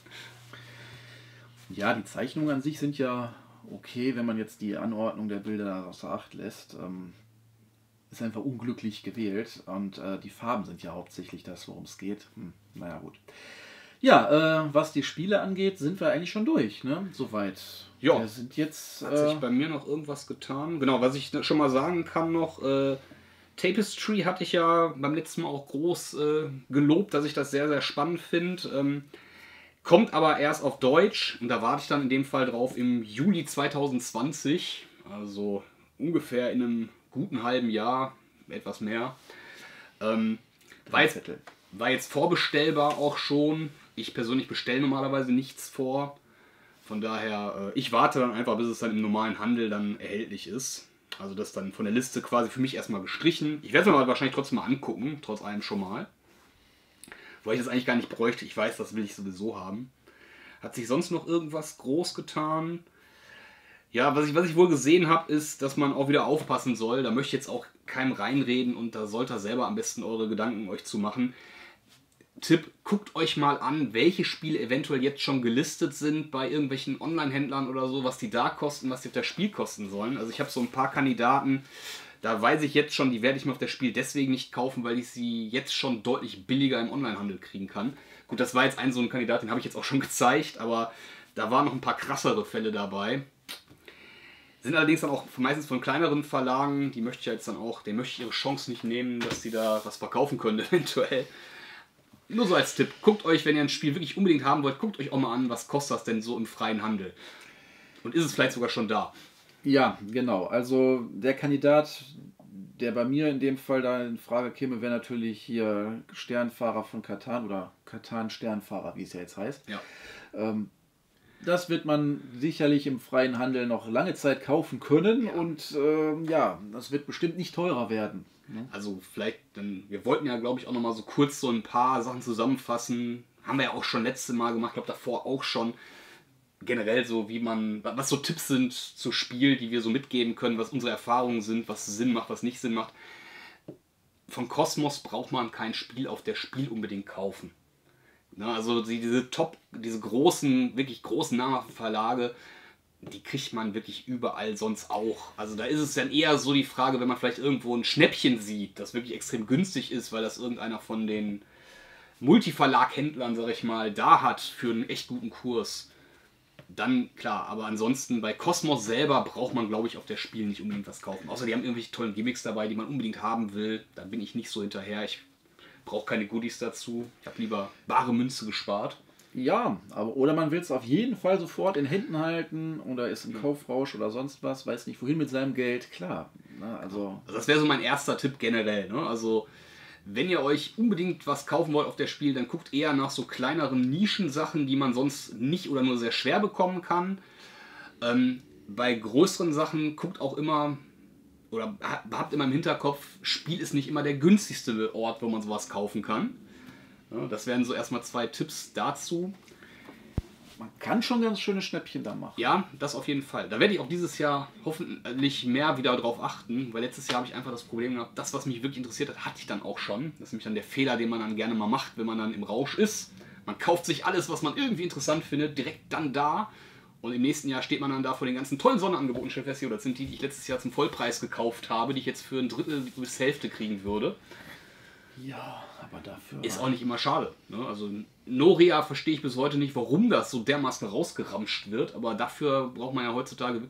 Ja, die Zeichnungen an sich sind ja okay, wenn man jetzt die Anordnung der Bilder außer Acht lässt. Ähm, ist einfach unglücklich gewählt und äh, die Farben sind ja hauptsächlich das, worum es geht. Hm, naja, gut. Ja, äh, was die Spiele angeht, sind wir eigentlich schon durch, ne? Soweit. Ja. Wir sind jetzt... Hat äh, sich bei mir noch irgendwas getan? Genau, was ich schon mal sagen kann noch, äh, Tapestry hatte ich ja beim letzten Mal auch groß äh, gelobt, dass ich das sehr, sehr spannend finde. Ähm, kommt aber erst auf Deutsch und da warte ich dann in dem Fall drauf im Juli zwanzig zwanzig, also ungefähr in einem guten halben Jahr, etwas mehr. Ähm, war, jetzt, war jetzt vorbestellbar auch schon. Ich persönlich bestelle normalerweise nichts vor. Von daher, äh, ich warte dann einfach, bis es dann im normalen Handel dann erhältlich ist. Also das dann von der Liste quasi für mich erstmal gestrichen. Ich werde es mir aber wahrscheinlich trotzdem mal angucken, trotz allem schon mal. Weil ich das eigentlich gar nicht bräuchte. Ich weiß, das will ich sowieso haben. Hat sich sonst noch irgendwas groß getan? Ja, was ich, was ich wohl gesehen habe, ist, dass man auch wieder aufpassen soll. Da möchte ich jetzt auch keinem reinreden und da sollt ihr selber am besten eure Gedanken euch zu machen. Tipp, guckt euch mal an, welche Spiele eventuell jetzt schon gelistet sind bei irgendwelchen Online-Händlern oder so, was die da kosten, was die auf das Spiel kosten sollen. Also ich habe so ein paar Kandidaten, da weiß ich jetzt schon, die werde ich mir auf das Spiel deswegen nicht kaufen, weil ich sie jetzt schon deutlich billiger im Online-Handel kriegen kann. Gut, das war jetzt ein so ein Kandidat, den habe ich jetzt auch schon gezeigt, aber da waren noch ein paar krassere Fälle dabei. Sind allerdings dann auch meistens von kleineren Verlagen, die möchte ich ja jetzt dann auch, denen möchte ich ihre Chance nicht nehmen, dass die da was verkaufen können eventuell. Nur so als Tipp, guckt euch, wenn ihr ein Spiel wirklich unbedingt haben wollt, guckt euch auch mal an, was kostet das denn so im freien Handel. Und ist es vielleicht sogar schon da? Ja, genau. Also der Kandidat, der bei mir in dem Fall da in Frage käme, wäre natürlich hier Sternfahrer von Catan oder Catan Sternfahrer, wie es ja jetzt heißt. Ja. Ähm, das wird man sicherlich im freien Handel noch lange Zeit kaufen können, ja. Und ähm, ja, das wird bestimmt nicht teurer werden. Ne? Also vielleicht, dann, wir wollten ja glaube ich auch noch mal so kurz so ein paar Sachen zusammenfassen. Haben wir ja auch schon letzte Mal gemacht, ich glaube davor auch schon. Generell so, wie man, was so Tipps sind zu Spiel, die wir so mitgeben können, was unsere Erfahrungen sind, was Sinn macht, was nicht Sinn macht. Von Kosmos braucht man kein Spiel auf der Spiel unbedingt kaufen. Na, also diese Top, diese großen, wirklich großen namhaften Verlage, die kriegt man wirklich überall sonst auch. Also da ist es dann eher so die Frage, wenn man vielleicht irgendwo ein Schnäppchen sieht, das wirklich extrem günstig ist, weil das irgendeiner von den Multiverlag-Händlern, sag ich mal, da hat für einen echt guten Kurs. Dann klar, aber ansonsten bei Kosmos selber braucht man, glaube ich, auf der Spiel nicht unbedingt was kaufen. Außer die haben irgendwelche tollen Gimmicks dabei, die man unbedingt haben will. Da bin ich nicht so hinterher. Ich brauche keine Goodies dazu. Ich habe lieber bare Münze gespart. Ja, aber oder man will es auf jeden Fall sofort in Händen halten oder ist im Kaufrausch oder sonst was, weiß nicht wohin mit seinem Geld. Klar. Ne, also, also das wäre so mein erster Tipp generell. Ne? Also wenn ihr euch unbedingt was kaufen wollt auf der Spiel, dann guckt eher nach so kleineren Nischensachen, die man sonst nicht oder nur sehr schwer bekommen kann. Ähm, bei größeren Sachen guckt auch immer, oder habt immer im Hinterkopf, Spiel ist nicht immer der günstigste Ort, wo man sowas kaufen kann. Ja, das wären so erstmal zwei Tipps dazu. Man kann schon ganz schöne Schnäppchen da machen. Ja, das auf jeden Fall. Da werde ich auch dieses Jahr hoffentlich mehr wieder drauf achten, weil letztes Jahr habe ich einfach das Problem gehabt, das, was mich wirklich interessiert hat, hatte ich dann auch schon. Das ist nämlich dann der Fehler, den man dann gerne mal macht, wenn man dann im Rausch ist. Man kauft sich alles, was man irgendwie interessant findet, direkt dann da. Und im nächsten Jahr steht man dann da vor den ganzen tollen Sonderangeboten, stellt fest, das sind die, die ich letztes Jahr zum Vollpreis gekauft habe, die ich jetzt für ein Drittel bis Hälfte kriegen würde. Ja, aber dafür... Ist auch nicht immer schade. Ne? Also Noria verstehe ich bis heute nicht, warum das so dermaßen rausgeramscht wird, aber dafür braucht man ja heutzutage wirklich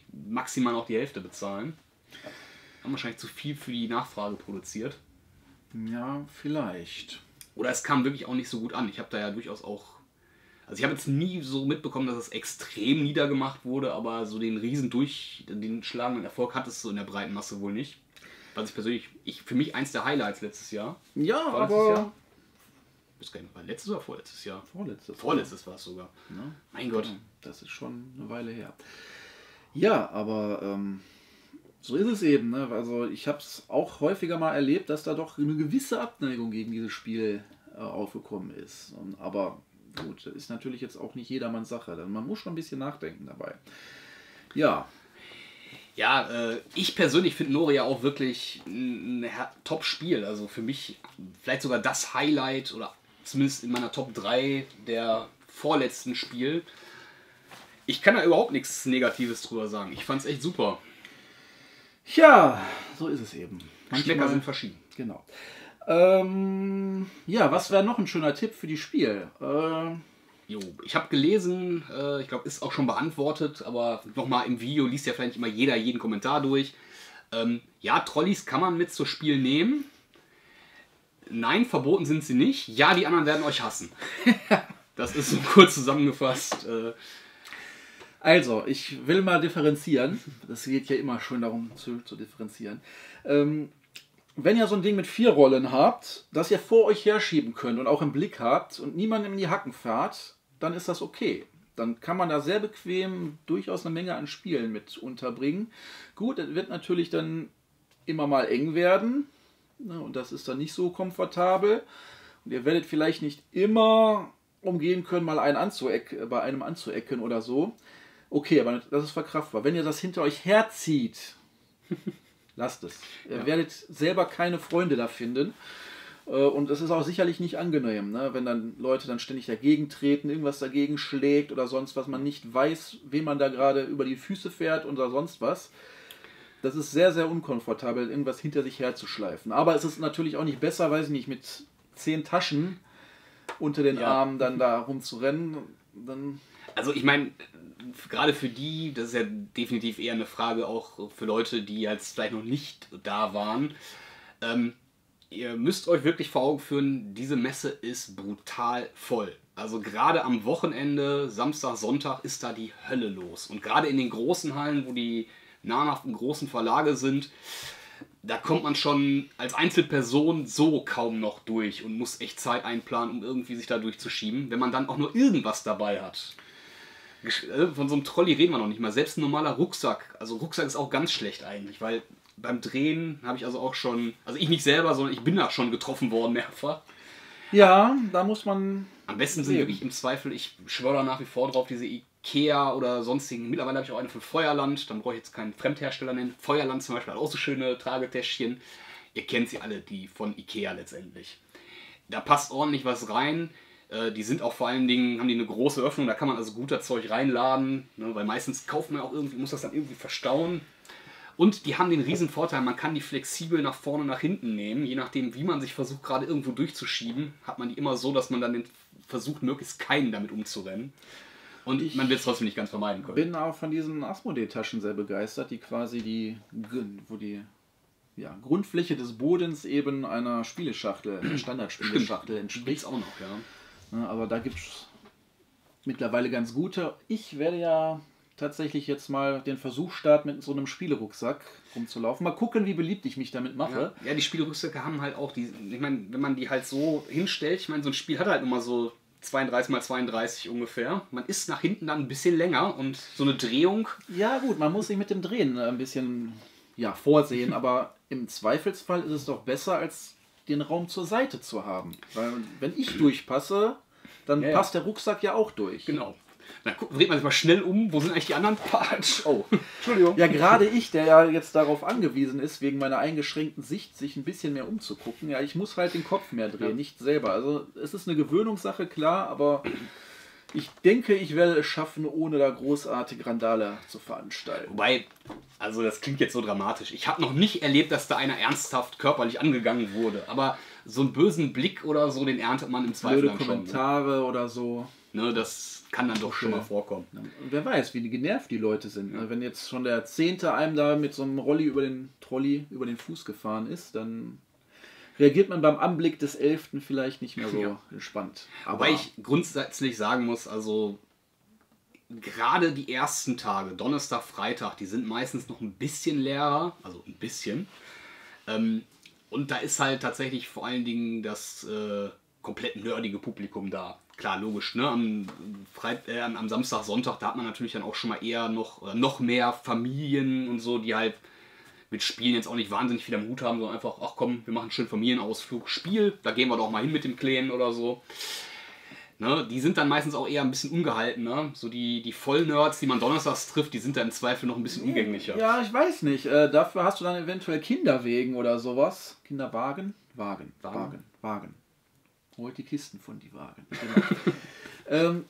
maximal noch die Hälfte bezahlen. Haben wahrscheinlich zu viel für die Nachfrage produziert. Ja, vielleicht. Oder es kam wirklich auch nicht so gut an. Ich habe da ja durchaus auch... Also ich habe jetzt nie so mitbekommen, dass es extrem niedergemacht wurde, aber so den riesen durch, den schlagenden Erfolg hat es so in der breiten Masse wohl nicht. Was ich persönlich, ich, für mich eins der Highlights letztes Jahr. Ja, war aber... Letztes Jahr? Ich weiß gar nicht, war letztes oder vorletztes Jahr? Vorletztes. Vorletztes war es sogar. Ja. Mein Gott. Das ist schon eine Weile her. Ja, aber ähm, so ist es eben. Ne? Also ich habe es auch häufiger mal erlebt, dass da doch eine gewisse Abneigung gegen dieses Spiel äh, aufgekommen ist. Und, aber gut, das ist natürlich jetzt auch nicht jedermanns Sache. Man muss schon ein bisschen nachdenken dabei. Ja. Ja, äh, ich persönlich finde Noria auch wirklich ein, ein Top-Spiel. Also für mich vielleicht sogar das Highlight oder zumindest in meiner Top drei der vorletzten Spiel. Ich kann da überhaupt nichts Negatives drüber sagen. Ich fand es echt super. Ja, so ist es eben. Geschmäcker sind verschieden. Genau. Ähm, ja, was wäre noch ein schöner Tipp für die Spiel? Äh, Jo, ich habe gelesen, äh, ich glaube, ist auch schon beantwortet, aber nochmal im Video liest ja vielleicht nicht immer jeder jeden Kommentar durch. Ähm, ja, Trolleys kann man mit zum Spiel nehmen. Nein, verboten sind sie nicht. Ja, die anderen werden euch hassen. Das ist so kurz zusammengefasst. Äh, Also, ich will mal differenzieren. Das geht ja immer schon darum zu, zu differenzieren. Ähm, wenn ihr so ein Ding mit vier Rollen habt, das ihr vor euch herschieben könnt und auch im Blick habt und niemandem in die Hacken fahrt, dann ist das okay. Dann kann man da sehr bequem durchaus eine Menge an Spielen mit unterbringen. Gut, es wird natürlich dann immer mal eng werden. Und das ist dann nicht so komfortabel. Und ihr werdet vielleicht nicht immer umgehen können, mal einen anzueck, bei einem anzuecken oder so. Okay, aber das ist verkraftbar. Wenn ihr das hinter euch herzieht, lasst es. Ihr ja. werdet selber keine Freunde da finden. Und es ist auch sicherlich nicht angenehm, ne? Wenn dann Leute dann ständig dagegen treten, irgendwas dagegen schlägt oder sonst was, man nicht weiß, wem man da gerade über die Füße fährt oder sonst was. Das ist sehr, sehr unkomfortabel, irgendwas hinter sich herzuschleifen. Aber es ist natürlich auch nicht besser, weiß ich nicht, mit zehn Taschen unter den ja. Armen dann da rumzurennen. Dann also ich meine, gerade für die, das ist ja definitiv eher eine Frage auch für Leute, die jetzt vielleicht noch nicht da waren. Ähm, ihr müsst euch wirklich vor Augen führen, diese Messe ist brutal voll. Also gerade am Wochenende, Samstag, Sonntag ist da die Hölle los. Und gerade in den großen Hallen, wo die namhaften großen Verlage sind, da kommt man schon als Einzelperson so kaum noch durch und muss echt Zeit einplanen, um irgendwie sich da durchzuschieben, wenn man dann auch nur irgendwas dabei hat. Von so einem Trolley reden wir noch nicht mal. Selbst ein normaler Rucksack, also Rucksack ist auch ganz schlecht eigentlich, weil beim Drehen habe ich also auch schon, also ich nicht selber, sondern ich bin da schon getroffen worden mehrfach. Ja, da muss man... Am besten sind wirklich im Zweifel, ich schwöre da nach wie vor drauf, diese Ikea oder sonstigen, mittlerweile habe ich auch eine von Feuerland, dann brauche ich jetzt keinen Fremdhersteller nennen. Feuerland zum Beispiel hat auch so schöne Tragetäschchen. Ihr kennt sie alle, die von Ikea letztendlich. Da passt ordentlich was rein. Die sind auch vor allen Dingen, haben die eine große Öffnung, da kann man also guter Zeug reinladen, ne, weil meistens kauft man auch irgendwie, muss das dann irgendwie verstauen. Und die haben den riesen Vorteil, man kann die flexibel nach vorne, nach hinten nehmen, je nachdem wie man sich versucht gerade irgendwo durchzuschieben, hat man die immer so, dass man dann den versucht, möglichst keinen damit umzurennen. Und ich man wird es trotzdem nicht ganz vermeiden können. Ich bin auch von diesen Asmodee-Taschen sehr begeistert, die quasi die, wo die ja, Grundfläche des Bodens eben einer Spieleschachtel, einer Standardspieleschachtel entspricht. Gibt's auch noch, ja. Aber da gibt es mittlerweile ganz gute. Ich werde ja tatsächlich jetzt mal den Versuch starten, mit so einem Spielerucksack rumzulaufen. Mal gucken, wie beliebt ich mich damit mache. Ja, ja, die Spielerucksäcke haben halt auch die, ich meine, wenn man die halt so hinstellt, ich meine, so ein Spiel hat halt immer so zweiunddreißig mal zweiunddreißig ungefähr. Man ist nach hinten dann ein bisschen länger und so eine Drehung. Ja gut, man muss sich mit dem Drehen ein bisschen ja, vorsehen, aber im Zweifelsfall ist es doch besser, als den Raum zur Seite zu haben. Weil wenn ich durchpasse, dann ja, passt ja. der Rucksack ja auch durch. Genau. Dann dreht man sich mal schnell um. Wo sind eigentlich die anderen? Patsch. Oh, Entschuldigung. Ja, gerade ich, der ja jetzt darauf angewiesen ist, wegen meiner eingeschränkten Sicht, sich ein bisschen mehr umzugucken. Ja, ich muss halt den Kopf mehr drehen, ja. nicht selber. Also es ist eine Gewöhnungssache, klar, aber ich denke, ich werde es schaffen, ohne da großartig Randale zu veranstalten. Wobei, also das klingt jetzt so dramatisch. Ich habe noch nicht erlebt, dass da einer ernsthaft körperlich angegangen wurde. Aber so einen bösen Blick oder so, den erntet man im Zweifel Blöde Kommentare schon, ne? oder so. Ne, das kann dann doch okay. schon mal vorkommen. Und wer weiß, wie genervt die Leute sind. Ja. Wenn jetzt schon der Zehnte einem da mit so einem Rolli über den Trolley über den Fuß gefahren ist, dann reagiert man beim Anblick des Elften vielleicht nicht mehr so ja. entspannt. Aber Wobei ich grundsätzlich sagen muss, also gerade die ersten Tage, Donnerstag, Freitag, die sind meistens noch ein bisschen leerer, also ein bisschen. Ähm, und da ist halt tatsächlich vor allen Dingen das äh, komplett nerdige Publikum da. Klar, logisch, ne? Am, Freit äh, am Samstag, Sonntag, da hat man natürlich dann auch schon mal eher noch, äh, noch mehr Familien und so, die halt mit Spielen jetzt auch nicht wahnsinnig viel am Hut haben, sondern einfach, ach komm, wir machen einen schönen Familienausflug, Spiel, da gehen wir doch mal hin mit dem Kleinen oder so. Ne? Die sind dann meistens auch eher ein bisschen ungehalten, ne? So die, die Vollnerds, die man donnerstags trifft, die sind dann im Zweifel noch ein bisschen umgänglicher. Ja, ich weiß nicht. Äh, dafür hast du dann eventuell Kinderwegen oder sowas. Kinderwagen? Wagen. Wagen. Wagen. Wagen. Holt die Kisten von die Wagen. Genau. ähm,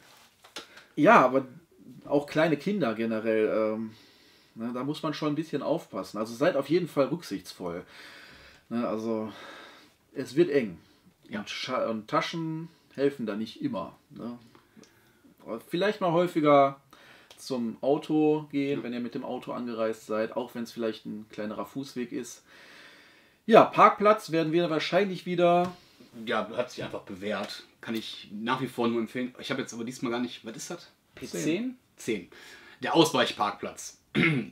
ja, aber auch kleine Kinder generell, ähm, ne, da muss man schon ein bisschen aufpassen. Also seid auf jeden Fall rücksichtsvoll. Ne, also es wird eng. Ja. Und, und Taschen helfen da nicht immer. Ne? Vielleicht mal häufiger zum Auto gehen, wenn ihr mit dem Auto angereist seid, auch wenn es vielleicht ein kleinerer Fußweg ist. Ja, Parkplatz werden wir wahrscheinlich wieder... Ja, hat sich einfach bewährt. Kann ich nach wie vor nur empfehlen. Ich habe jetzt aber diesmal gar nicht... Was ist das? P zehn? zehn. Der Ausweichparkplatz.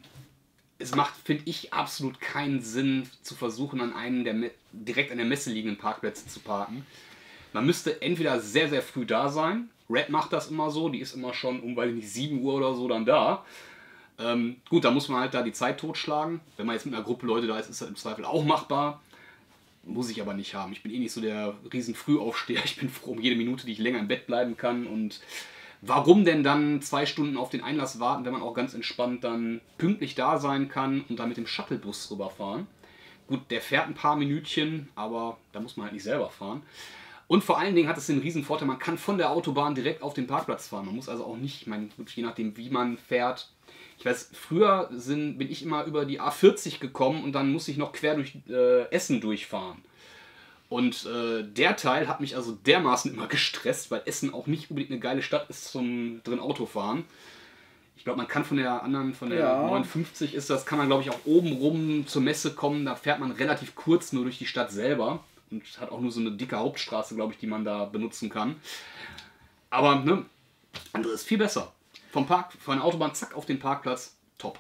Es macht, finde ich, absolut keinen Sinn, zu versuchen, an einem der Me- direkt an der Messe liegenden Parkplätze zu parken. Man müsste entweder sehr, sehr früh da sein. Red macht das immer so. Die ist immer schon um, weiß ich nicht, sieben Uhr oder so dann da. Ähm, gut, da muss man halt da die Zeit totschlagen. Wenn man jetzt mit einer Gruppe Leute da ist, ist das im Zweifel auch machbar. Muss ich aber nicht haben. Ich bin eh nicht so der riesen Frühaufsteher. Ich bin froh um jede Minute, die ich länger im Bett bleiben kann. Und warum denn dann zwei Stunden auf den Einlass warten, wenn man auch ganz entspannt dann pünktlich da sein kann und dann mit dem Shuttlebus rüberfahren? Gut, der fährt ein paar Minütchen, aber da muss man halt nicht selber fahren. Und vor allen Dingen hat es den riesen Vorteil, man kann von der Autobahn direkt auf den Parkplatz fahren. Man muss also auch nicht, ich meine, je nachdem wie man fährt. Ich weiß, früher sind, bin ich immer über die A vierzig gekommen und dann musste ich noch quer durch äh, Essen durchfahren. Und äh, der Teil hat mich also dermaßen immer gestresst, weil Essen auch nicht unbedingt eine geile Stadt ist zum drin Autofahren. Ich glaube, man kann von der anderen, von der ja. neunundfünfzig ist das, kann man glaube ich auch oben rum zur Messe kommen. Da fährt man relativ kurz nur durch die Stadt selber. Und hat auch nur so eine dicke Hauptstraße, glaube ich, die man da benutzen kann. Aber, ne, andere ist viel besser. Vom Park, von der Autobahn, zack, auf den Parkplatz, top.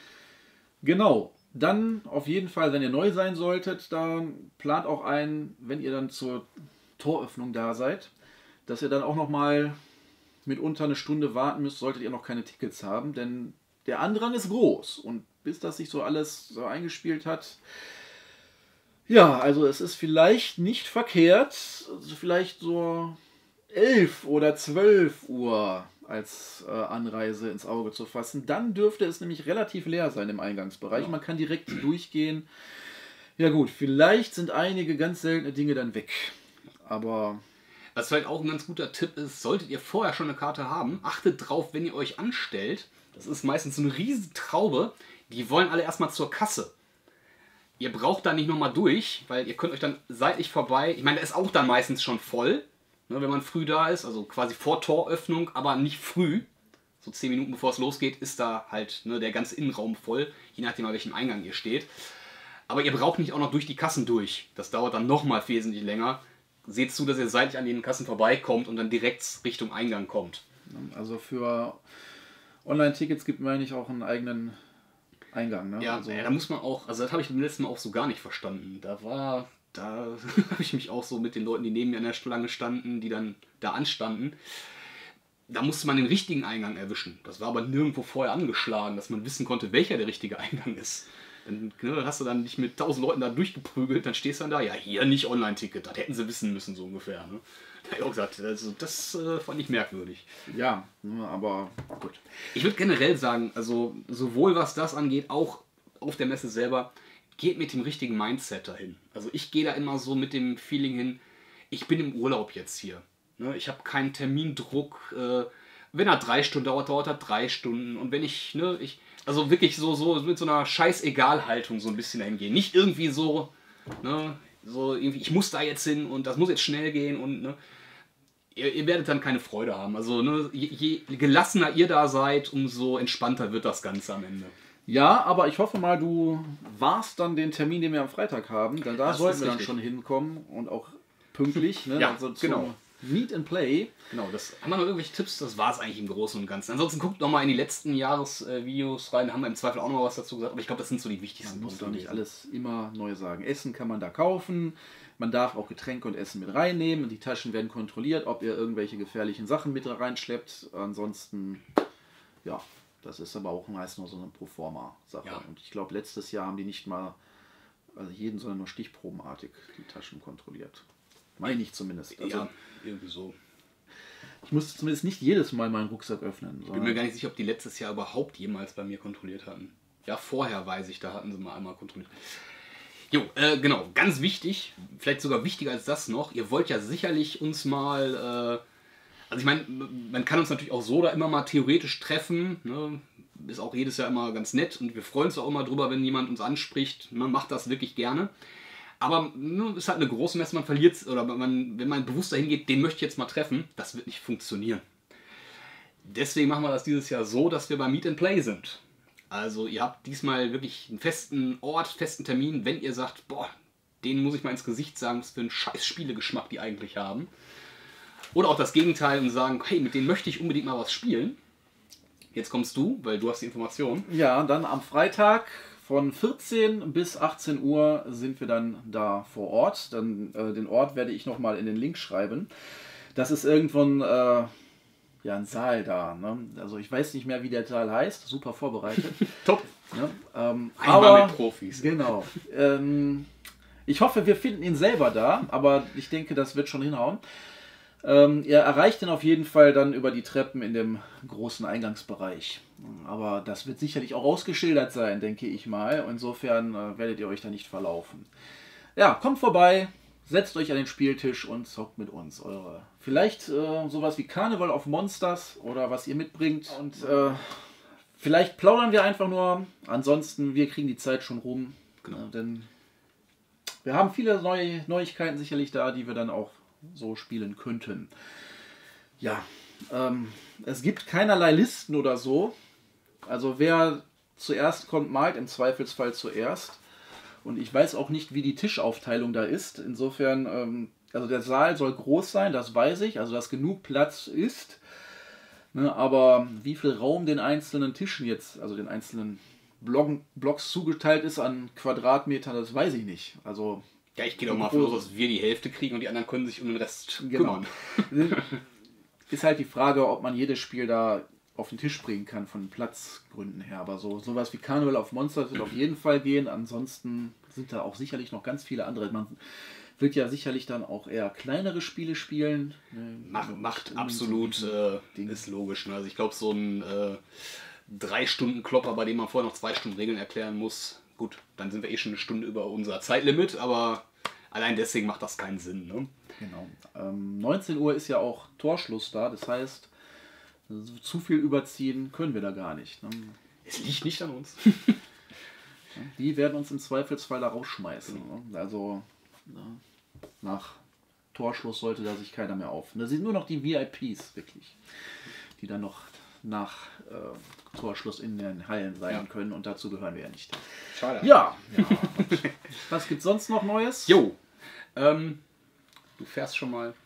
Genau. Dann auf jeden Fall, wenn ihr neu sein solltet, dann plant auch ein, wenn ihr dann zur Toröffnung da seid, dass ihr dann auch nochmal mitunter eine Stunde warten müsst, solltet ihr noch keine Tickets haben. Denn der Andrang ist groß. Und bis das sich so alles so eingespielt hat... Ja, also es ist vielleicht nicht verkehrt, also vielleicht so elf oder zwölf Uhr als äh, Anreise ins Auge zu fassen. Dann dürfte es nämlich relativ leer sein im Eingangsbereich. Ja. Man kann direkt durchgehen. Ja gut, vielleicht sind einige ganz seltene Dinge dann weg. Aber... Was vielleicht auch ein ganz guter Tipp ist, solltet ihr vorher schon eine Karte haben, achtet drauf, wenn ihr euch anstellt. Das ist meistens so eine riesen Traube. Die wollen alle erstmal zur Kasse. Ihr braucht da nicht nochmal durch, weil ihr könnt euch dann seitlich vorbei... Ich meine, da ist auch dann meistens schon voll, ne, wenn man früh da ist, also quasi vor Toröffnung, aber nicht früh. So zehn Minuten bevor es losgeht, ist da halt ne, der ganze Innenraum voll, je nachdem, an welchem Eingang ihr steht. Aber ihr braucht nicht auch noch durch die Kassen durch. Das dauert dann nochmal wesentlich länger. Seht zu, dass ihr seitlich an den Kassen vorbeikommt und dann direkt Richtung Eingang kommt. Also für Online-Tickets gibt, meine ich, auch einen eigenen... Eingang, ne? Ja, also, ja, da muss man auch, also das habe ich beim letzten Mal auch so gar nicht verstanden. Da war, da habe ich mich auch so mit den Leuten, die neben mir an der Schlange standen, die dann da anstanden, da musste man den richtigen Eingang erwischen. Das war aber nirgendwo vorher angeschlagen, dass man wissen konnte, welcher der richtige Eingang ist. Dann ne, hast du dann dich mit tausend Leuten da durchgeprügelt, dann stehst du dann da, ja hier nicht Online-Ticket, das hätten sie wissen müssen, so ungefähr. Ne? Da habe ich auch gesagt, also das äh, fand ich merkwürdig. Ja, aber gut. Ich würde generell sagen, also sowohl was das angeht, auch auf der Messe selber, geht mit dem richtigen Mindset dahin. Also ich gehe da immer so mit dem Feeling hin, ich bin im Urlaub jetzt hier. Ne? Ich habe keinen Termindruck. Äh, wenn er drei Stunden dauert, dauert er drei Stunden. Und wenn ich, ne, ich, also wirklich so, so mit so einer Scheiß-Egal-Haltung so ein bisschen dahin gehen. Nicht irgendwie so, ne, so irgendwie, ich muss da jetzt hin und das muss jetzt schnell gehen und, ne. ihr, ihr werdet dann keine Freude haben. Also ne, je, je gelassener ihr da seid, umso entspannter wird das Ganze am Ende. Ja, aber ich hoffe mal, du warst dann den Termin, den wir am Freitag haben, denn da Das sollten ist wir dann richtig. schon hinkommen und auch pünktlich. Ne? Ja, also genau. Meet and Play. Genau, das haben wir noch irgendwelche Tipps, das war es eigentlich im Großen und Ganzen. Ansonsten guckt nochmal in die letzten Jahresvideos rein, haben wir im Zweifel auch noch was dazu gesagt, aber ich glaube, das sind so die wichtigsten Man muss Punkte doch nicht gewesen. alles immer neu sagen. Essen kann man da kaufen, man darf auch Getränke und Essen mit reinnehmen, die Taschen werden kontrolliert, ob ihr irgendwelche gefährlichen Sachen mit reinschleppt. Ansonsten, ja, das ist aber auch meist nur so eine Proforma-Sache. Ja. Und ich glaube, letztes Jahr haben die nicht mal also jeden, sondern nur stichprobenartig die Taschen kontrolliert. Meine ich zumindest. Also, Ja, irgendwie so. ich musste zumindest nicht jedes Mal meinen Rucksack öffnen. Ich bin mir gar nicht sicher, ob die letztes Jahr überhaupt jemals bei mir kontrolliert hatten. Ja, vorher weiß ich, da hatten sie mal einmal kontrolliert. Jo, äh, genau, ganz wichtig, vielleicht sogar wichtiger als das noch, ihr wollt ja sicherlich uns mal, äh, also ich meine, man kann uns natürlich auch so da immer mal theoretisch treffen, ne? Ist auch jedes Jahr immer ganz nett und wir freuen uns auch immer drüber, wenn jemand uns anspricht, man macht das wirklich gerne. Aber ne, ist halt eine große Messe, man verliert oder man, wenn man bewusst dahin geht, den möchte ich jetzt mal treffen, das wird nicht funktionieren. Deswegen machen wir das dieses Jahr so, dass wir bei Meet and Play sind. Also ihr habt diesmal wirklich einen festen Ort, festen Termin, wenn ihr sagt, boah, denen muss ich mal ins Gesicht sagen, was für einen scheiß Spielegeschmack die eigentlich haben. Oder auch das Gegenteil und sagen, hey, mit denen möchte ich unbedingt mal was spielen. Jetzt kommst du, weil du hast die Information. Ja, dann am Freitag von vierzehn bis achtzehn Uhr sind wir dann da vor Ort. Dann, äh, den Ort werde ich nochmal in den Link schreiben. Das ist irgendwo ein, äh, ja, ein Saal da. Ne? Also ich weiß nicht mehr, wie der Saal heißt. Super vorbereitet. Top. Ne? Ähm, Einmal aber, mit Profis. Genau. Ähm, ich hoffe, wir finden ihn selber da, aber ich denke, das wird schon hinhauen. Ähm, ihr erreicht ihn auf jeden Fall dann über die Treppen in dem großen Eingangsbereich. Aber das wird sicherlich auch ausgeschildert sein, denke ich mal. Insofern äh, werdet ihr euch da nicht verlaufen. Ja, kommt vorbei, setzt euch an den Spieltisch und zockt mit uns eure. Vielleicht äh, sowas wie Carnival of Monsters oder was ihr mitbringt. Und äh, vielleicht plaudern wir einfach nur. Ansonsten, wir kriegen die Zeit schon rum. Genau. Äh, denn wir haben viele neue Neuigkeiten sicherlich da, die wir dann auch so spielen könnten. Ja, ähm, es gibt keinerlei Listen oder so. Also wer zuerst kommt, malt im Zweifelsfall zuerst. Und ich weiß auch nicht, wie die Tischaufteilung da ist. Insofern, ähm, also der Saal soll groß sein, das weiß ich. Also dass genug Platz ist. Ne, aber wie viel Raum den einzelnen Tischen jetzt, also den einzelnen Blocken, Blocks zugeteilt ist an Quadratmetern, das weiß ich nicht. Also Ja, ich gehe doch mal davon aus, dass wir die Hälfte kriegen und die anderen können sich um den Rest Genau. kümmern. Ist halt die Frage, ob man jedes Spiel da auf den Tisch bringen kann, von Platzgründen her. Aber so sowas wie Carnival of Monsters wird auf jeden Fall gehen. Ansonsten sind da auch sicherlich noch ganz viele andere. Man wird ja sicherlich dann auch eher kleinere Spiele spielen. Macht, macht absolut, äh, ist logisch. Ne? Also ich glaube, so ein äh, drei Stunden Klopper, bei dem man vorher noch zwei Stunden Regeln erklären muss, gut, dann sind wir eh schon eine Stunde über unser Zeitlimit, aber allein deswegen macht das keinen Sinn. Ne? Genau. Ähm, neunzehn Uhr ist ja auch Torschluss da, das heißt, zu viel überziehen können wir da gar nicht. Ne? Es liegt nicht an uns. Die werden uns im Zweifelsfall da rausschmeißen. Ne? Also ne? Nach Torschluss sollte da sich keiner mehr auf. Da sind nur noch die V I Ps wirklich, die dann noch nach äh, Torschluss in den Hallen sein Ja. können und dazu gehören wir ja nicht. Schade. Ja. ja. Was gibt's sonst noch Neues? Jo, ähm, du fährst schon mal.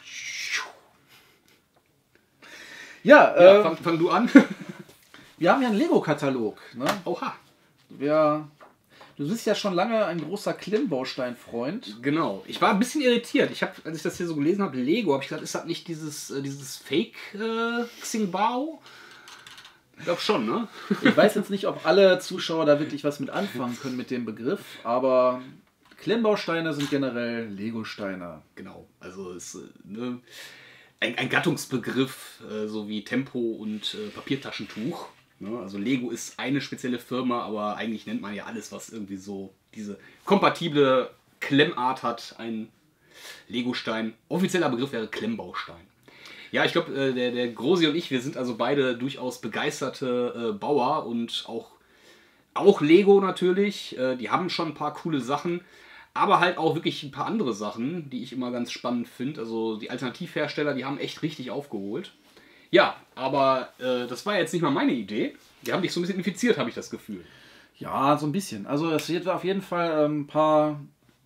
Ja, Ja, äh, fang, fang du an. wir haben ja einen Lego-Katalog. Ne? Oha. Wir, du bist ja schon lange ein großer Klemmbaustein-Freund. Genau. Ich war ein bisschen irritiert. Ich habe, als ich das hier so gelesen habe, Lego, habe ich gesagt, ist das nicht dieses, äh, dieses Fake äh, Xingbao? Ich glaube schon, ne? Ich weiß jetzt nicht, ob alle Zuschauer da wirklich was mit anfangen können mit dem Begriff, aber Klemmbausteine sind generell Lego-Steine. Genau. Also es ist äh, ne, ein, ein Gattungsbegriff, äh, so wie Tempo und äh, Papiertaschentuch. Ne? Also Lego ist eine spezielle Firma, aber eigentlich nennt man ja alles, was irgendwie so diese kompatible Klemmart hat, ein Lego-Stein. Offizieller Begriff wäre Klemmbaustein. Ja, ich glaube, äh, der, der Grosi und ich, wir sind also beide durchaus begeisterte äh, Bauer und auch, auch Lego natürlich. Äh, die haben schon ein paar coole Sachen, Aber halt auch wirklich ein paar andere Sachen, die ich immer ganz spannend finde. Also die Alternativhersteller, die haben echt richtig aufgeholt. Ja, aber äh, das war jetzt nicht mal meine Idee. Die haben dich so ein bisschen infiziert, habe ich das Gefühl. Ja, so ein bisschen. Also es wird auf jeden Fall ein paar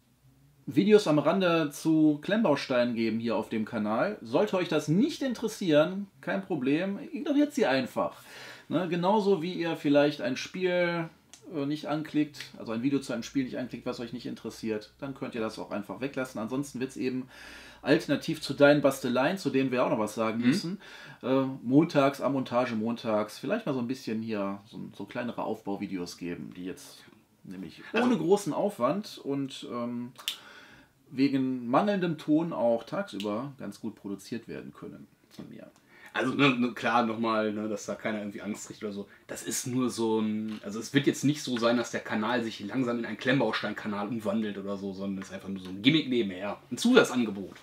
Videos am Rande zu Klemmbausteinen geben hier auf dem Kanal. Sollte euch das nicht interessieren, kein Problem, ignoriert sie einfach. Ne, genauso wie ihr vielleicht ein Spiel äh, nicht anklickt, also ein Video zu einem Spiel nicht anklickt, was euch nicht interessiert, dann könnt ihr das auch einfach weglassen. Ansonsten wird es eben alternativ zu deinen Basteleien, zu denen wir auch noch was sagen mhm. müssen, äh, montags, am Montage montags, vielleicht mal so ein bisschen hier so, so kleinere Aufbauvideos geben, die jetzt nämlich ohne also, großen Aufwand und ähm, wegen mangelndem Ton auch tagsüber ganz gut produziert werden können von mir. Also ne, klar nochmal, ne, dass da keiner irgendwie Angst kriegt oder so. Das ist nur so ein... Also es wird jetzt nicht so sein, dass der Kanal sich langsam in einen Klemmbaustein-Kanal umwandelt oder so, sondern es ist einfach nur so ein Gimmick nebenher. Ein Zusatzangebot.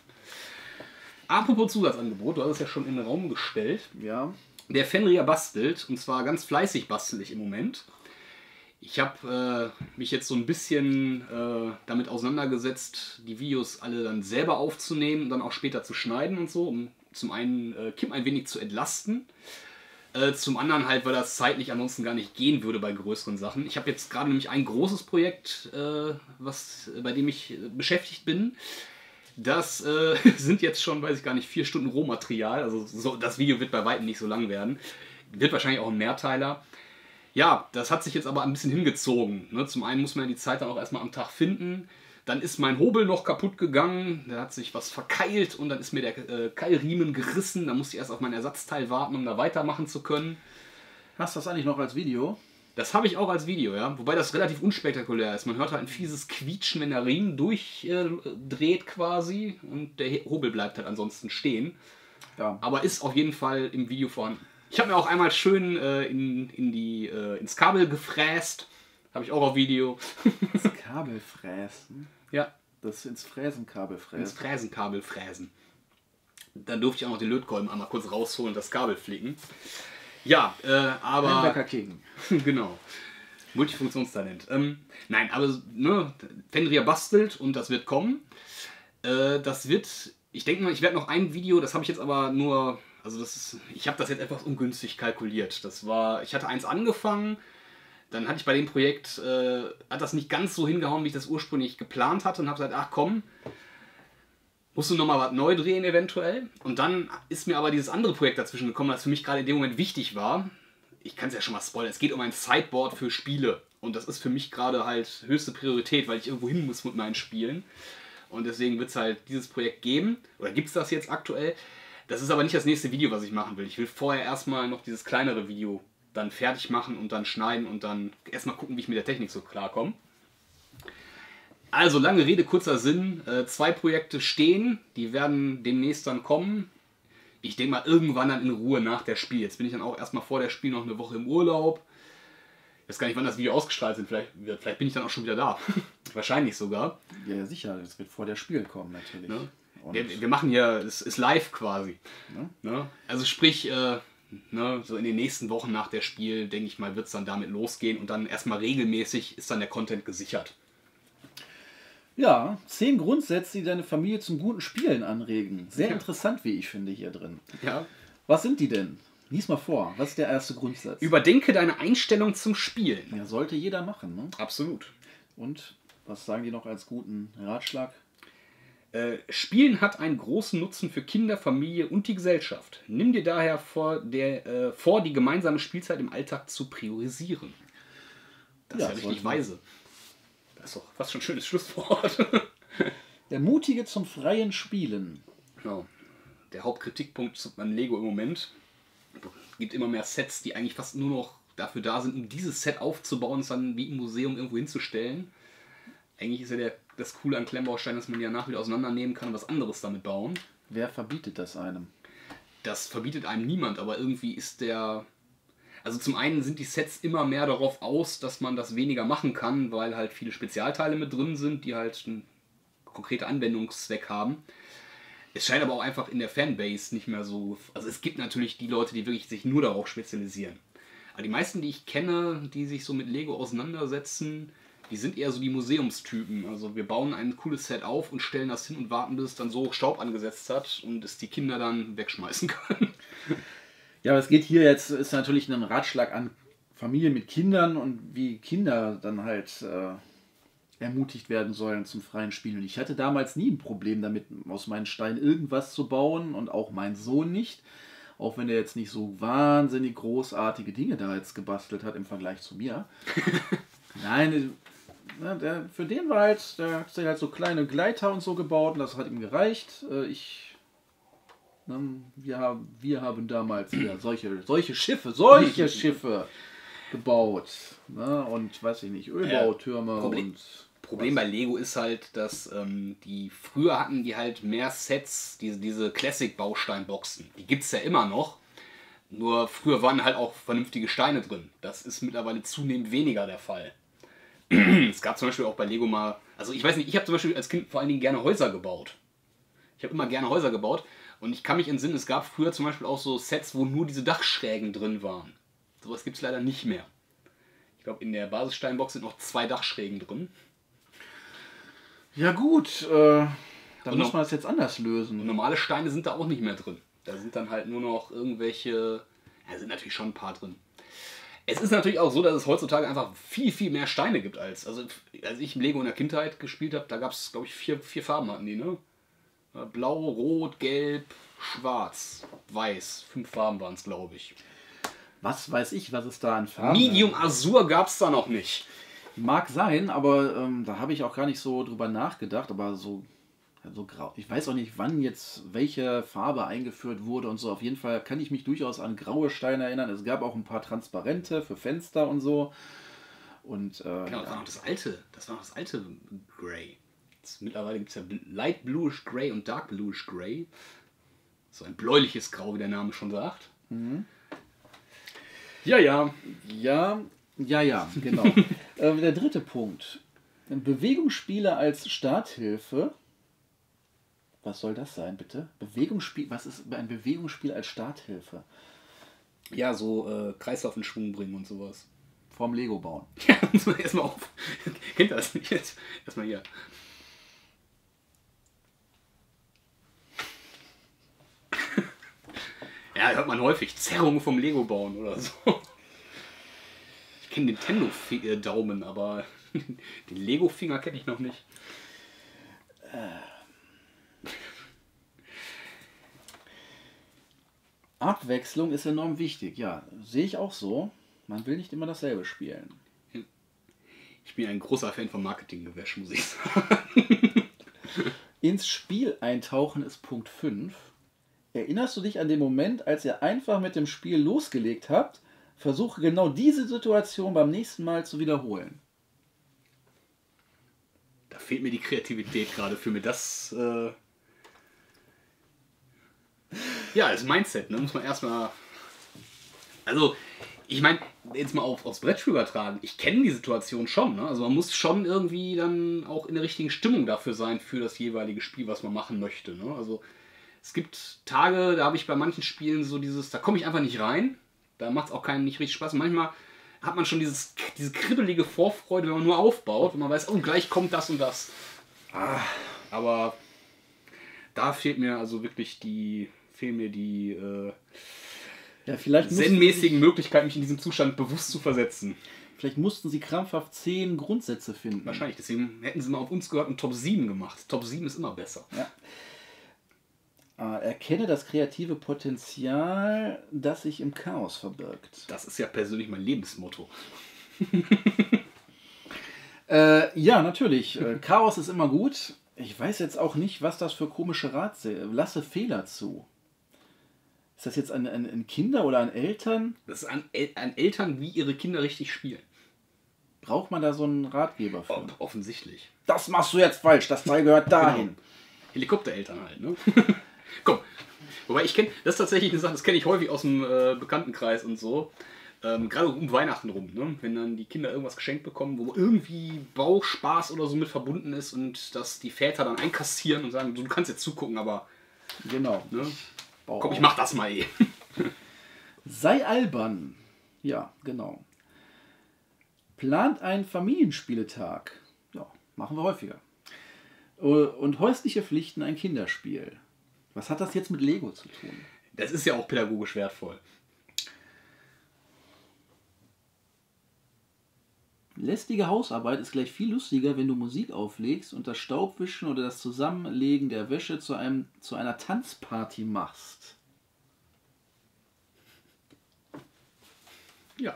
Apropos Zusatzangebot, du hast es ja schon in den Raum gestellt. Ja. Der Fenrir bastelt, und zwar ganz fleißig bastel ich im Moment. Ich habe äh, mich jetzt so ein bisschen äh, damit auseinandergesetzt, die Videos alle dann selber aufzunehmen und dann auch später zu schneiden und so, um zum einen äh, Kim ein wenig zu entlasten, äh, zum anderen halt, weil das zeitlich ansonsten gar nicht gehen würde bei größeren Sachen. Ich habe jetzt gerade nämlich ein großes Projekt, äh, was, bei dem ich äh, beschäftigt bin. Das äh, sind jetzt schon, weiß ich gar nicht, vier Stunden Rohmaterial. Also so, das Video wird bei weitem nicht so lang werden. Wird wahrscheinlich auch ein Mehrteiler. Ja, das hat sich jetzt aber ein bisschen hingezogen. Ne? Zum einen muss man die Zeit dann auch erstmal am Tag finden. Dann ist mein Hobel noch kaputt gegangen. Da hat sich was verkeilt und dann ist mir der äh, Keilriemen gerissen. Da musste ich erst auf mein Ersatzteil warten, um da weitermachen zu können. Hast du das eigentlich noch als Video? Das habe ich auch als Video, ja. Wobei das relativ unspektakulär ist. Man hört halt ein fieses Quietschen, wenn der Riemen durchdreht äh, quasi. Und der Hobel bleibt halt ansonsten stehen. Ja. Aber ist auf jeden Fall im Video vorhanden. Ich habe mir auch einmal schön äh, in, in die, äh, ins Kabel gefräst. Habe ich auch auf Video. Das Kabel fräsen? Ja. Das ins Fräsenkabel fräsen. Ins Fräsenkabel fräsen. Dann durfte ich auch noch den Lötkolben einmal kurz rausholen und das Kabel flicken. Ja, äh, aber... Handwerker King. Genau. Multifunktionstalent. Ähm, nein, aber ne, Fenrir bastelt und das wird kommen. Äh, das wird... Ich denke mal, ich werde noch ein Video, das habe ich jetzt aber nur... Also das ist, ich habe das jetzt etwas ungünstig kalkuliert. Das war, ich hatte eins angefangen, dann hatte ich bei dem Projekt, äh, hat das nicht ganz so hingehauen, wie ich das ursprünglich geplant hatte und habe gesagt, ach komm, musst du nochmal was neu drehen eventuell. Und dann ist mir aber dieses andere Projekt dazwischen gekommen, das für mich gerade in dem Moment wichtig war. Ich kann es ja schon mal spoilern, es geht um ein Sideboard für Spiele. Und das ist für mich gerade halt höchste Priorität, weil ich irgendwo hin muss mit meinen Spielen. Und deswegen wird es halt dieses Projekt geben, oder gibt es das jetzt aktuell. Das ist aber nicht das nächste Video, was ich machen will. Ich will vorher erstmal noch dieses kleinere Video dann fertig machen und dann schneiden und dann erstmal gucken, wie ich mit der Technik so klarkomme. Also lange Rede, kurzer Sinn. Äh, zwei Projekte stehen, die werden demnächst dann kommen. Ich denke mal irgendwann dann in Ruhe nach der Spiel. Jetzt bin ich dann auch erstmal vor der Spiel noch eine Woche im Urlaub. Ich weiß gar nicht, wann das Video ausgestrahlt ist. Vielleicht, vielleicht bin ich dann auch schon wieder da. Wahrscheinlich sogar. Ja, ja, sicher. Das wird vor der Spiel kommen natürlich. Ne? Wir, wir machen hier, es ist live quasi. Ja. Ne? Also sprich, äh, ne, so in den nächsten Wochen nach der Spiel, denke ich mal, wird es dann damit losgehen und dann erstmal regelmäßig ist dann der Content gesichert. Ja, zehn Grundsätze, die deine Familie zum guten Spielen anregen. Sehr ja. interessant, wie ich finde, hier drin. Ja. Was sind die denn? Lies mal vor. Was ist der erste Grundsatz? Überdenke deine Einstellung zum Spielen. Ja, sollte jeder machen, ne? Absolut. Und was sagen die noch als guten Ratschlag? Äh, Spielen hat einen großen Nutzen für Kinder, Familie und die Gesellschaft. Nimm dir daher vor, der, äh, vor die gemeinsame Spielzeit im Alltag zu priorisieren. Das ja, ist ja richtig weise. Das ist doch fast schon ein schönes Schlusswort. Ermutige zum freien Spielen. Genau. Der Hauptkritikpunkt an Lego im Moment. Es gibt immer mehr Sets, die eigentlich fast nur noch dafür da sind, um dieses Set aufzubauen und es dann wie im Museum irgendwo hinzustellen. Eigentlich ist ja der, das Coole an Klemmbausteinen, dass man die danach wieder auseinandernehmen kann und was anderes damit bauen. Wer verbietet das einem? Das verbietet einem niemand, aber irgendwie ist der... Also zum einen sind die Sets immer mehr darauf aus, dass man das weniger machen kann, weil halt viele Spezialteile mit drin sind, die halt einen konkreten Anwendungszweck haben. Es scheint aber auch einfach in der Fanbase nicht mehr so... Also es gibt natürlich die Leute, die wirklich sich nur darauf spezialisieren. Aber die meisten, die ich kenne, die sich so mit Lego auseinandersetzen, die sind eher so die Museumstypen. Also wir bauen ein cooles Set auf und stellen das hin und warten, bis es dann so Staub angesetzt hat und es die Kinder dann wegschmeißen können. Ja, aber es geht hier jetzt, ist natürlich ein Ratschlag an Familien mit Kindern und wie Kinder dann halt äh, ermutigt werden sollen zum freien Spielen. Ich hatte damals nie ein Problem damit, aus meinen Steinen irgendwas zu bauen und auch mein Sohn nicht. Auch wenn er jetzt nicht so wahnsinnig großartige Dinge da jetzt gebastelt hat im Vergleich zu mir. Nein, der, für den war halt, der hat sich halt so kleine Gleiter und so gebaut und das hat ihm gereicht. Ich, ne, wir, wir haben damals ja, solche, solche Schiffe, solche Schiffe gebaut. Ne, und weiß ich nicht, Ölbautürme äh, Problem, und... Problem bei Lego ist halt, dass ähm, die früher hatten die halt mehr Sets, diese, diese Classic-Bausteinboxen. Die gibt es ja immer noch. Nur früher waren halt auch vernünftige Steine drin. Das ist mittlerweile zunehmend weniger der Fall. Es gab zum Beispiel auch bei Lego mal, also ich weiß nicht, ich habe zum Beispiel als Kind vor allen Dingen gerne Häuser gebaut. Ich habe immer gerne Häuser gebaut und ich kann mich entsinnen, es gab früher zum Beispiel auch so Sets, wo nur diese Dachschrägen drin waren. Sowas gibt es leider nicht mehr. Ich glaube, in der Basissteinbox sind noch zwei Dachschrägen drin. Ja gut, äh, dann muss man das jetzt anders lösen. Und normale Steine sind da auch nicht mehr drin. Da sind dann halt nur noch irgendwelche, ja, sind natürlich schon ein paar drin. Es ist natürlich auch so, dass es heutzutage einfach viel, viel mehr Steine gibt als, also als ich Lego in der Kindheit gespielt habe, da gab es, glaube ich, vier, vier Farben hatten die, ne? Blau, Rot, Gelb, Schwarz, Weiß. Fünf Farben waren es, glaube ich. Was weiß ich, was es da an Farben Medium Azur gab es da noch nicht. Mag sein, aber ähm, da habe ich auch gar nicht so drüber nachgedacht, aber so, so grau. Ich weiß auch nicht, wann jetzt welche Farbe eingeführt wurde und so. Auf jeden Fall kann ich mich durchaus an graue Steine erinnern. Es gab auch ein paar transparente für Fenster und so. Und, äh, genau, das ja. war noch das alte, das war noch das alte Grey. Jetzt, mittlerweile gibt es ja Light Bluish Grey und Dark Bluish Grey. So ein bläuliches Grau, wie der Name schon sagt. Mhm. Ja, ja. Ja, ja, ja, genau. äh, der dritte Punkt. Bewegungsspiele als Starthilfe. Was soll das sein, bitte? Bewegungsspiel, was ist ein Bewegungsspiel als Starthilfe? Ja, so äh, Kreislauf in Schwung bringen und sowas. Vorm Lego bauen. Ja, muss man erstmal auf. Kennt das nicht jetzt? Erstmal hier. Ja, hört man häufig. Zerrung vom Lego bauen oder so. Ich kenne Nintendo-Daumen, aber den Lego-Finger kenne ich noch nicht. Abwechslung ist enorm wichtig, ja. Sehe ich auch so. Man will nicht immer dasselbe spielen. Ich bin ein großer Fan von Marketinggewäsch, muss ich sagen. Ins Spiel eintauchen ist Punkt fünf. Erinnerst du dich an den Moment, als ihr einfach mit dem Spiel losgelegt habt? Versuche genau diese Situation beim nächsten Mal zu wiederholen. Da fehlt mir die Kreativität gerade für mir. Das, äh ja, das Mindset, ne? Muss man erstmal... Also, ich meine, jetzt mal auf, aufs Brettspiel übertragen. Ich kenne die Situation schon, ne? Also man muss schon irgendwie dann auch in der richtigen Stimmung dafür sein, für das jeweilige Spiel, was man machen möchte, ne? Also es gibt Tage, da habe ich bei manchen Spielen so dieses, da komme ich einfach nicht rein. Da macht es auch keinen nicht richtig Spaß. Und manchmal hat man schon dieses, diese kribbelige Vorfreude, wenn man nur aufbaut, wenn man weiß, oh, gleich kommt das und das. Ah, aber da fehlt mir also wirklich die, fehlen mir die äh, ja, vielleicht zen-mäßigen Möglichkeiten, mich in diesen Zustand bewusst zu versetzen. Vielleicht mussten sie krampfhaft zehn Grundsätze finden. Wahrscheinlich, deswegen hätten sie mal auf uns gehört und Top sieben gemacht. Top sieben ist immer besser. Ja. Erkenne das kreative Potenzial, das sich im Chaos verbirgt. Das ist ja persönlich mein Lebensmotto. äh, ja, natürlich. Chaos ist immer gut. Ich weiß jetzt auch nicht, was das für komische Rat sind. Lasse Fehler zu. Ist das jetzt an, an, an Kinder oder an Eltern? Das ist an, El- an Eltern, wie ihre Kinder richtig spielen. Braucht man da so einen Ratgeber für? O- offensichtlich. Das machst du jetzt falsch. Das Teil gehört dahin. Genau. Helikoptereltern halt, ne? Komm. Wobei ich kenne, das ist tatsächlich eine Sache, das kenne ich häufig aus dem äh, Bekanntenkreis und so. Ähm, gerade um Weihnachten rum, ne? Wenn dann die Kinder irgendwas geschenkt bekommen, wo irgendwie Bauchspaß oder so mit verbunden ist und dass die Väter dann einkassieren und sagen, du kannst jetzt zugucken, aber genau. Ne? Komm, ich mach das mal eh. Sei albern. Ja, genau. Plant einen Familienspieletag. Ja, machen wir häufiger. Und häusliche Pflichten ein Kinderspiel. Was hat das jetzt mit Lego zu tun? Das ist ja auch pädagogisch wertvoll. Lästige Hausarbeit ist gleich viel lustiger, wenn du Musik auflegst und das Staubwischen oder das Zusammenlegen der Wäsche zu, einem, zu einer Tanzparty machst. Ja.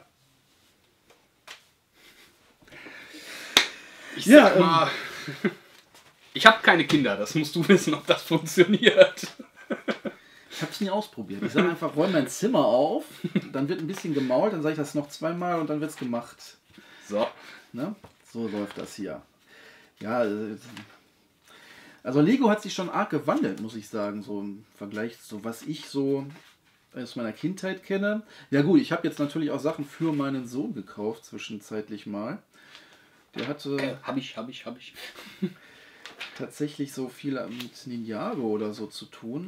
Ich Ja, sag mal, ähm, ich habe keine Kinder, das musst du wissen, ob das funktioniert. Ich habe es nie ausprobiert. Ich sage einfach, räum mein Zimmer auf, dann wird ein bisschen gemault, dann sage ich das noch zweimal und dann wird es gemacht. So. Ne? So läuft das hier. Ja, also Lego hat sich schon arg gewandelt, muss ich sagen, so im Vergleich zu was ich so aus meiner Kindheit kenne. Ja gut, ich habe jetzt natürlich auch Sachen für meinen Sohn gekauft, zwischenzeitlich mal. Der hatte... Äh, hab ich, hab ich, hab ich. tatsächlich so viel mit Ninjago oder so zu tun.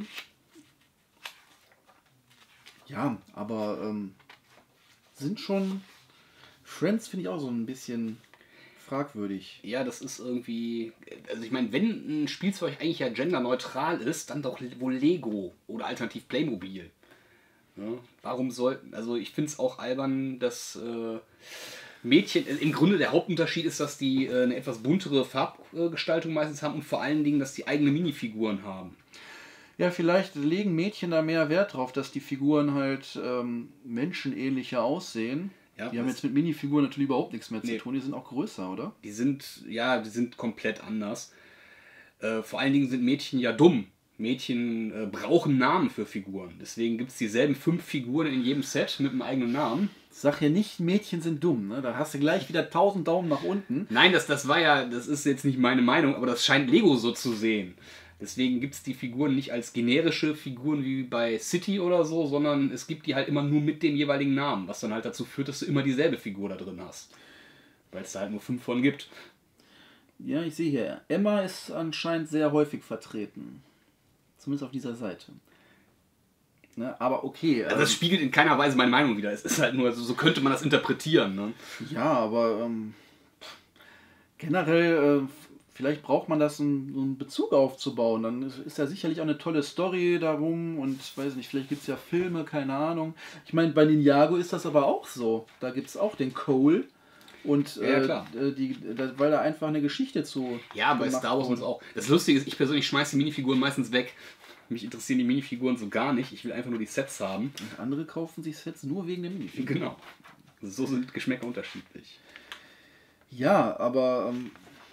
Ja, aber ähm, sind schon... Friends finde ich auch so ein bisschen fragwürdig. Ja, das ist irgendwie... Also ich meine, wenn ein Spielzeug eigentlich ja genderneutral ist, dann doch wohl Lego oder alternativ Playmobil. Ja, warum sollten... Also ich finde es auch albern, dass... Äh, Mädchen, im Grunde der Hauptunterschied ist, dass die äh, eine etwas buntere Farbgestaltung meistens haben und vor allen Dingen, dass die eigene Minifiguren haben. Ja, vielleicht legen Mädchen da mehr Wert drauf, dass die Figuren halt ähm, menschenähnlicher aussehen. Ja, die haben jetzt mit Minifiguren natürlich überhaupt nichts mehr zu nee. tun, die sind auch größer, oder? Die sind, ja, die sind komplett anders. Äh, vor allen Dingen sind Mädchen ja dumm. Mädchen äh, brauchen Namen für Figuren. Deswegen gibt es dieselben fünf Figuren in jedem Set mit einem eigenen Namen. Sag ja nicht, Mädchen sind dumm, ne? Da hast du gleich wieder tausend Daumen nach unten. Nein, das, das war ja, das ist jetzt nicht meine Meinung, aber das scheint Lego so zu sehen. Deswegen gibt es die Figuren nicht als generische Figuren wie bei City oder so, sondern es gibt die halt immer nur mit dem jeweiligen Namen, was dann halt dazu führt, dass du immer dieselbe Figur da drin hast. Weil es da halt nur fünf von gibt. Ja, ich sehe hier, Emma ist anscheinend sehr häufig vertreten. Zumindest auf dieser Seite. Ne? Aber okay. Also das ähm, spiegelt in keiner Weise meine Meinung wider. Es ist halt nur, so, so könnte man das interpretieren. Ne? Ja, aber ähm, generell, äh, vielleicht braucht man das, um so einen Bezug aufzubauen. Dann ist, ist ja sicherlich auch eine tolle Story darum und weiß nicht, vielleicht gibt es ja Filme, keine Ahnung. Ich meine, bei Ninjago ist das aber auch so. Da gibt es auch den Cole. Und ja, äh, klar. Die, weil da einfach eine Geschichte zu. Ja, bei Star Wars uns auch. Das Lustige ist, ich persönlich schmeiße die Minifiguren meistens weg. Mich interessieren die Minifiguren so gar nicht. Ich will einfach nur die Sets haben. Und andere kaufen sich Sets nur wegen der Minifiguren. Genau. So sind Geschmäcker unterschiedlich. Ja, aber ähm,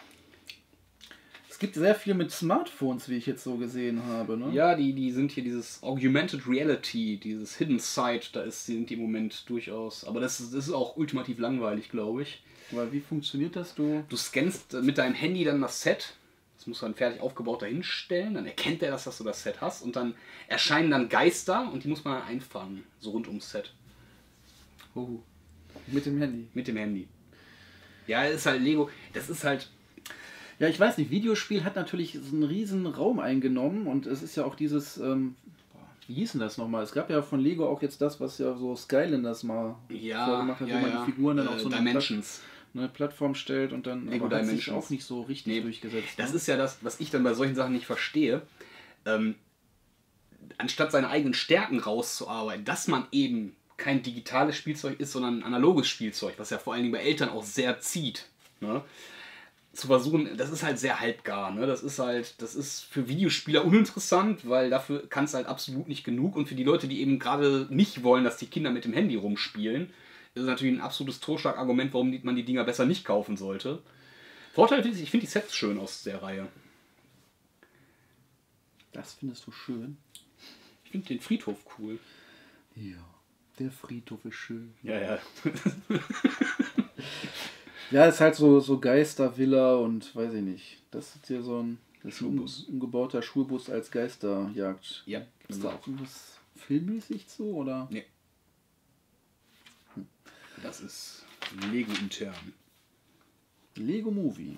es gibt sehr viel mit Smartphones, wie ich jetzt so gesehen habe. Ne? Ja, die, die sind hier dieses Augmented Reality, dieses Hidden Sight, da ist, sind die im Moment durchaus. Aber das, das ist auch ultimativ langweilig, glaube ich. Aber wie funktioniert das? Du, du scannst mit deinem Handy dann das Set. Das musst du dann fertig aufgebaut dahinstellen. Dann erkennt er, dass, dass du das Set hast. Und dann erscheinen dann Geister und die muss man dann einfangen. So rund ums Set. oh, mit dem Handy. Mit dem Handy. Ja, das ist halt Lego. Das ist halt. Ja, ich weiß nicht, Videospiel hat natürlich so einen riesen Raum eingenommen und es ist ja auch dieses, ähm, wie hieß denn das nochmal? Es gab ja von Lego auch jetzt das, was ja so Skylanders mal ja, vorgemacht hat, ja, wo man ja. die Figuren dann äh, auf so eine, Dimensions. Platt, eine Plattform stellt und dann Lego aber hat sich Dimensions. auch nicht so richtig nee, durchgesetzt. Das ne? ist ja das, was ich dann bei solchen Sachen nicht verstehe. Ähm, anstatt seine eigenen Stärken rauszuarbeiten, dass man eben kein digitales Spielzeug ist, sondern ein analoges Spielzeug, was ja vor allen Dingen bei Eltern auch sehr zieht. Ne? Zu versuchen, das ist halt sehr halbgar. Ne? Das ist halt, das ist für Videospieler uninteressant, weil dafür kann es halt absolut nicht genug. Und für die Leute, die eben gerade nicht wollen, dass die Kinder mit dem Handy rumspielen, ist es natürlich ein absolutes Totschlagargument, warum man die Dinger besser nicht kaufen sollte. Vorteil ist, ich finde die Sets schön aus der Reihe. Das findest du schön? Ich finde den Friedhof cool. Ja, der Friedhof ist schön. Ja, ja. Ja, ist halt so, so Geistervilla und weiß ich nicht. Das ist hier so ein, das ist ein Schulbus. umgebauter Schulbus als Geisterjagd. Ja, Ist da auch irgendwas filmmäßig zu, oder? Nee. Das ist Lego intern. Lego Movie.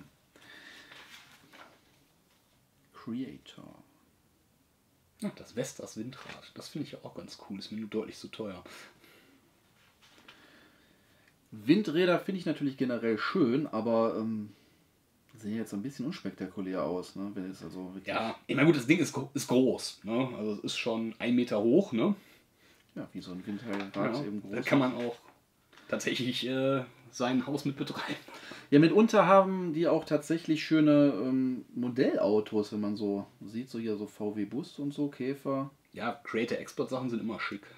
Creator. Ach, das Vestas Windrad. Das finde ich auch ganz cool. Ist mir nur deutlich zu teuer. Windräder finde ich natürlich generell schön, aber ähm, sehen jetzt so ein bisschen unspektakulär aus, ne? Wenn es also wirklich Ja, ich meine, gut, das Ding ist, ist groß. Ne? Also es ist schon ein Meter hoch. Ne? Ja, wie so ein Windrad Ja, eben groß. da kann man auch tatsächlich äh, sein Haus mit betreiben. Ja, mitunter haben die auch tatsächlich schöne ähm, Modellautos, wenn man so sieht, so hier so V W Bus und so, Käfer. Ja, Creator Export Sachen sind immer schick.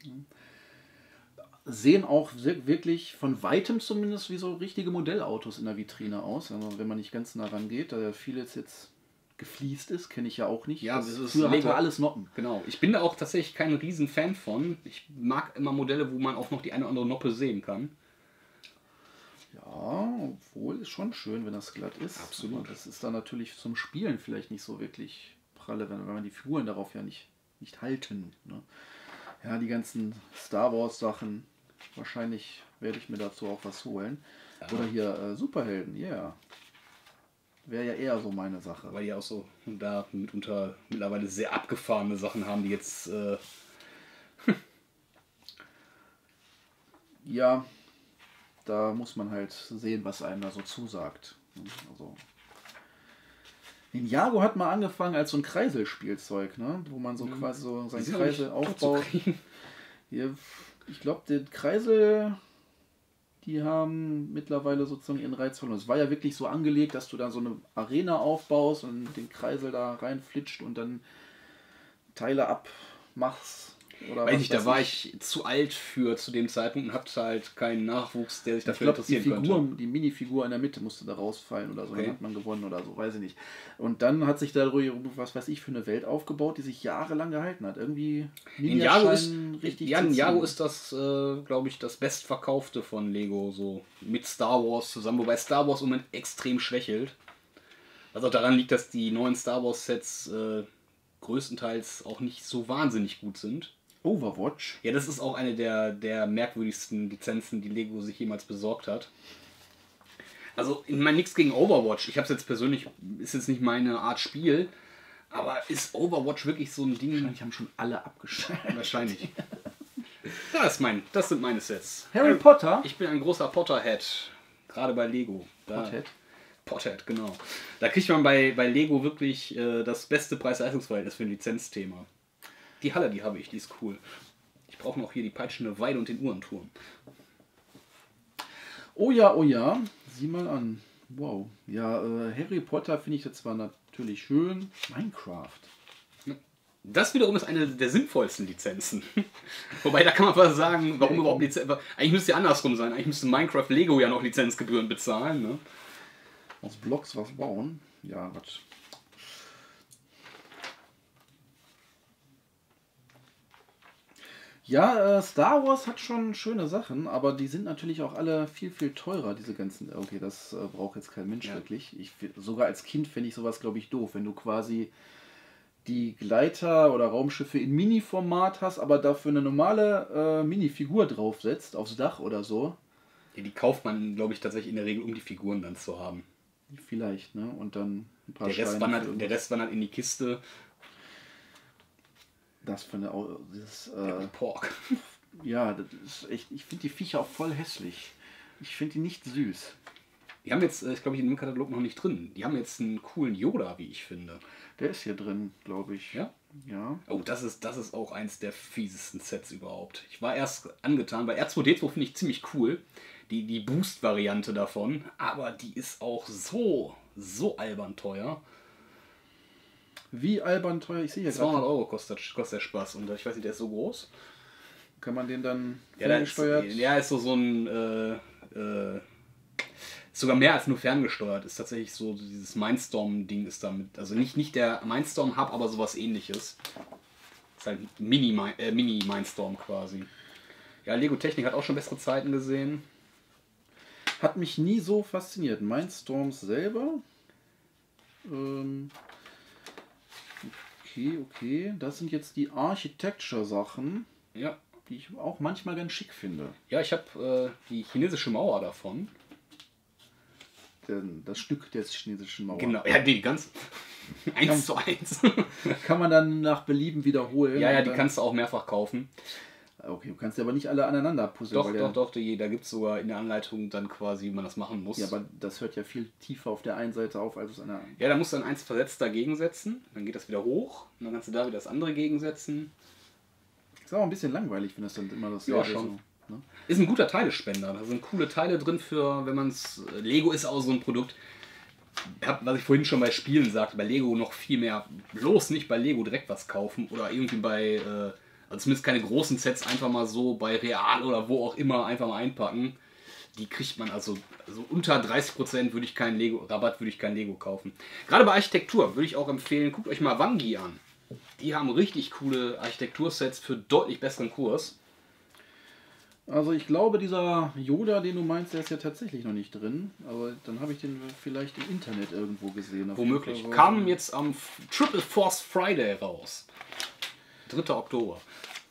Sehen auch wirklich von weitem zumindest wie so richtige Modellautos in der Vitrine aus. Also wenn man nicht ganz nah rangeht, da vieles jetzt gefliest ist, kenne ich ja auch nicht. Ja, das ist früher Lego. hatte alles Noppen. Genau. Ich bin da auch tatsächlich kein riesen Fan von. Ich mag immer Modelle, wo man auch noch die eine oder andere Noppe sehen kann. Ja, obwohl ist schon schön, wenn das glatt ist. Absolut. Und das ist dann natürlich zum Spielen vielleicht nicht so wirklich pralle, wenn, wenn man die Figuren darauf ja nicht, nicht halten. Ne? Ja, die ganzen Star Wars Sachen. Wahrscheinlich werde ich mir dazu auch was holen. Ja. Oder hier äh, Superhelden, ja. Yeah. Wäre ja eher so meine Sache. Weil die auch so da mitunter mittlerweile sehr abgefahrene Sachen haben, die jetzt... Äh ja, da muss man halt sehen, was einem da so zusagt. Also, Ninjago hat mal angefangen als so ein Kreiselspielzeug, ne? Wo man so mhm. quasi so seinen Kreisel aufbaut. Hier, ich glaube, den Kreisel, die haben mittlerweile sozusagen ihren Reiz verloren. Es war ja wirklich so angelegt, dass du da so eine Arena aufbaust und den Kreisel da reinflitscht und dann Teile abmachst. Oder Weiß nicht, da war ich zu alt für zu dem Zeitpunkt und hatte halt keinen Nachwuchs, der sich dafür ich glaub, interessieren die Figur, könnte. Die Minifigur in der Mitte musste da rausfallen oder so, okay. Dann hat man gewonnen oder so, weiß ich nicht. Und dann hat sich da, was weiß ich, für eine Welt aufgebaut, die sich jahrelang gehalten hat. Irgendwie Ninjago ist, richtig ja, Ninjago ist das, äh, glaube ich, das bestverkaufte von Lego, so mit Star Wars zusammen, wobei Star Wars im Moment extrem schwächelt. Was auch daran liegt, dass die neuen Star Wars Sets äh, größtenteils auch nicht so wahnsinnig gut sind. Overwatch? Ja, das ist auch eine der, der merkwürdigsten Lizenzen, die Lego sich jemals besorgt hat. Also, ich meine, nichts gegen Overwatch. Ich habe es jetzt persönlich, ist jetzt nicht meine Art Spiel, aber ist Overwatch wirklich so ein Ding? Wahrscheinlich haben schon alle abgeschaltet. Wahrscheinlich. Das, ist mein, das sind meine Sets. Harry Potter? Ich bin ein großer Potterhead, gerade bei Lego. Da, Pothead? Pothead, genau. Da kriegt man bei, bei Lego wirklich äh, das beste Preis-Leistungsverhältnis für ein Lizenzthema. Die Halle, die habe ich, die ist cool. Ich brauche noch hier die peitschende Weide und den Uhrenturm. Oh ja, oh ja. Sieh mal an. Wow. Ja, äh, Harry Potter finde ich jetzt zwar natürlich schön. Minecraft. Das wiederum ist eine der sinnvollsten Lizenzen. Wobei, da kann man fast sagen, warum überhaupt Lizenzen... Eigentlich müsste es ja andersrum sein. Eigentlich müsste Minecraft Lego ja noch Lizenzgebühren bezahlen. Ne? Aus Blocks was bauen? Ja, was... Ja, äh, Star Wars hat schon schöne Sachen, aber die sind natürlich auch alle viel, viel teurer, diese ganzen... Okay, das äh, braucht jetzt kein Mensch ja. wirklich. Ich, sogar als Kind fände ich sowas, glaube ich, doof, wenn du quasi die Gleiter oder Raumschiffe in Mini-Format hast, aber dafür eine normale äh, Mini-Figur draufsetzt, aufs Dach oder so. Ja, die kauft man, glaube ich, tatsächlich in der Regel, um die Figuren dann zu haben. Vielleicht, ne? Und dann ein paar der Rest, wandert, der Rest wandert in die Kiste. Das für eine... Das, äh, Pork. Ja, das ist echt... Ich finde die Viecher auch voll hässlich. Ich finde die nicht süß. Die haben jetzt, ich glaube, ich in dem Katalog noch nicht drin. Die haben jetzt einen coolen Yoda, wie ich finde. Der ist hier drin, glaube ich. Ja? Ja. Oh, das ist, das ist auch eins der fiesesten Sets überhaupt. Ich war erst angetan, weil R zwei D zwei finde ich ziemlich cool. Die, die Boost-Variante davon. Aber die ist auch so, so albern teuer. Wie albern teuer? Ich sehe ja zweihundert Euro kostet, kostet der Spaß. Und ich weiß nicht, der ist so groß. Kann man den dann ja, ferngesteuert? Ist, ja, ist so, so ein... Äh, äh, sogar mehr als nur ferngesteuert. Ist tatsächlich so, dieses Mindstorm-Ding ist damit. Also nicht, nicht der Mindstorm-Hub, aber sowas ähnliches. Ist halt Mini-Mindstorm äh, Mini quasi. Ja, Lego Technik hat auch schon bessere Zeiten gesehen. Hat mich nie so fasziniert. Mindstorms selber. Ähm okay, okay. Das sind jetzt die Architecture-Sachen. Ja. Die ich auch manchmal ganz schick finde. Ja, ich habe äh, die chinesische Mauer davon. Das Stück der chinesischen Mauer. Genau, ja, die ganz eins zu eins. Kann man dann nach Belieben wiederholen. Ja, ja, die kannst du auch mehrfach kaufen. Okay, du kannst ja aber nicht alle aneinander puzzeln. Doch, doch, doch, die, da gibt es sogar in der Anleitung dann quasi, wie man das machen muss. Ja, aber das hört ja viel tiefer auf der einen Seite auf, als es an der anderen. Ja, da musst du dann eins versetzt dagegen setzen, dann geht das wieder hoch und dann kannst du da wieder das andere gegensetzen. Ist auch ein bisschen langweilig, wenn das dann immer das ja, schon. So, ne? Ist ein guter Teilespender, da sind coole Teile drin für, wenn man es... Lego ist auch so ein Produkt, was ich vorhin schon bei Spielen sagte, bei Lego noch viel mehr, bloß nicht bei Lego direkt was kaufen oder irgendwie bei... Äh, Also zumindest keine großen Sets einfach mal so bei Real oder wo auch immer einfach mal einpacken. Die kriegt man also, also unter dreißig Prozent würde ich keinen Lego, Rabatt würde ich kein Lego kaufen. Gerade bei Architektur würde ich auch empfehlen, guckt euch mal Wangi an. Die haben richtig coole Architektursets für deutlich besseren Kurs. Also ich glaube, dieser Yoda, den du meinst, der ist ja tatsächlich noch nicht drin. Aber dann habe ich den vielleicht im Internet irgendwo gesehen. Womöglich. Kam jetzt am Triple Force Friday raus. dritter Oktober.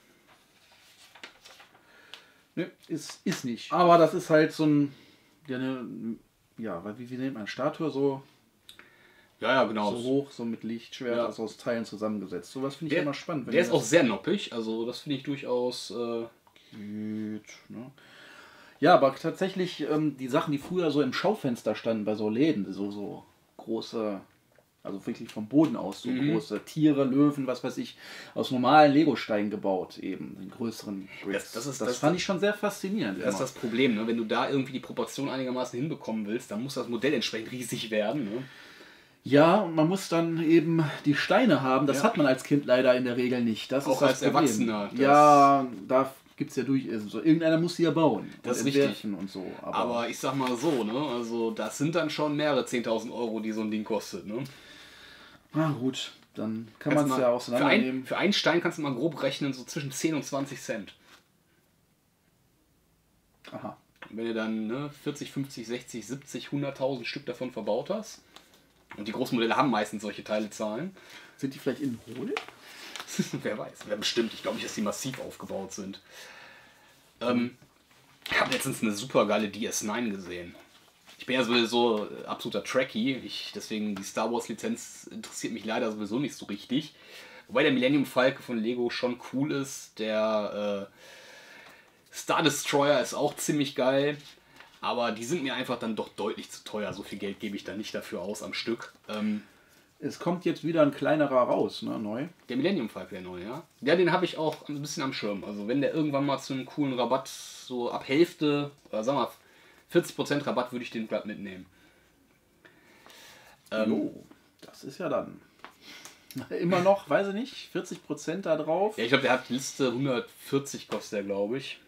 Ne, ist, ist nicht. Aber das ist halt so ein, ja, ne, ja wie, wie nennt man, Statue so, ja, ja, genau. so hoch, so mit Lichtschwert, ja. Also aus Teilen zusammengesetzt. Sowas finde ich der, immer spannend. Wenn der ist auch sehr noppig, also das finde ich durchaus... Äh geht, ne? Ja, aber tatsächlich ähm, die Sachen, die früher so im Schaufenster standen bei so Läden, so, so große... Also wirklich vom Boden aus, so mhm. große Tiere, Löwen, was weiß ich, aus normalen Lego-Steinen gebaut, eben, in größeren Bricks. Das, das, ist, das, das fand ich schon sehr faszinierend. Das immer. Ist das Problem, ne? Wenn du da irgendwie die Proportion einigermaßen hinbekommen willst, dann muss das Modell entsprechend riesig werden. Ne? Ja, und man muss dann eben die Steine haben, das ja. hat man als Kind leider in der Regel nicht. Das Auch ist das als Problem. Erwachsener. Ja, da gibt es ja durch, so, irgendeiner muss sie ja bauen. Das ist richtig. Und so. Aber, Aber ich sag mal so, ne? Also das sind dann schon mehrere zehntausend Euro, die so ein Ding kostet. Ne? Na gut, dann kann man es ja auseinandernehmen. Für, ein, für einen Stein kannst du mal grob rechnen, so zwischen zehn und zwanzig Cent. Aha. Und wenn du dann ne, vierzig, fünfzig, sechzig, siebzig, hunderttausend Stück davon verbaut hast, und die Großmodelle haben meistens solche Teilezahlen. Sind die vielleicht innen hohl? Wer weiß, wer bestimmt. Ich glaube nicht, dass die massiv aufgebaut sind. Ähm, ich habe letztens eine super geile D S neun gesehen. Ich bin ja sowieso absoluter Trekkie, ich, deswegen die Star Wars Lizenz interessiert mich leider sowieso nicht so richtig. Wobei der Millennium Falcon von Lego schon cool ist, der äh, Star Destroyer ist auch ziemlich geil, aber die sind mir einfach dann doch deutlich zu teuer, so viel Geld gebe ich da nicht dafür aus am Stück. Ähm, es kommt jetzt wieder ein kleinerer raus, ne, neu. Der Millennium Falcon, der neu, ja. Ja, den habe ich auch ein bisschen am Schirm, also wenn der irgendwann mal zu einem coolen Rabatt so ab Hälfte, oder sagen wir vierzig Prozent Rabatt würde ich den glatt mitnehmen. Ähm, jo, das ist ja dann immer noch, weiß ich nicht, vierzig Prozent da drauf. Ja, ich glaube, der hat Liste hundertvierzig kostet der, glaube ich.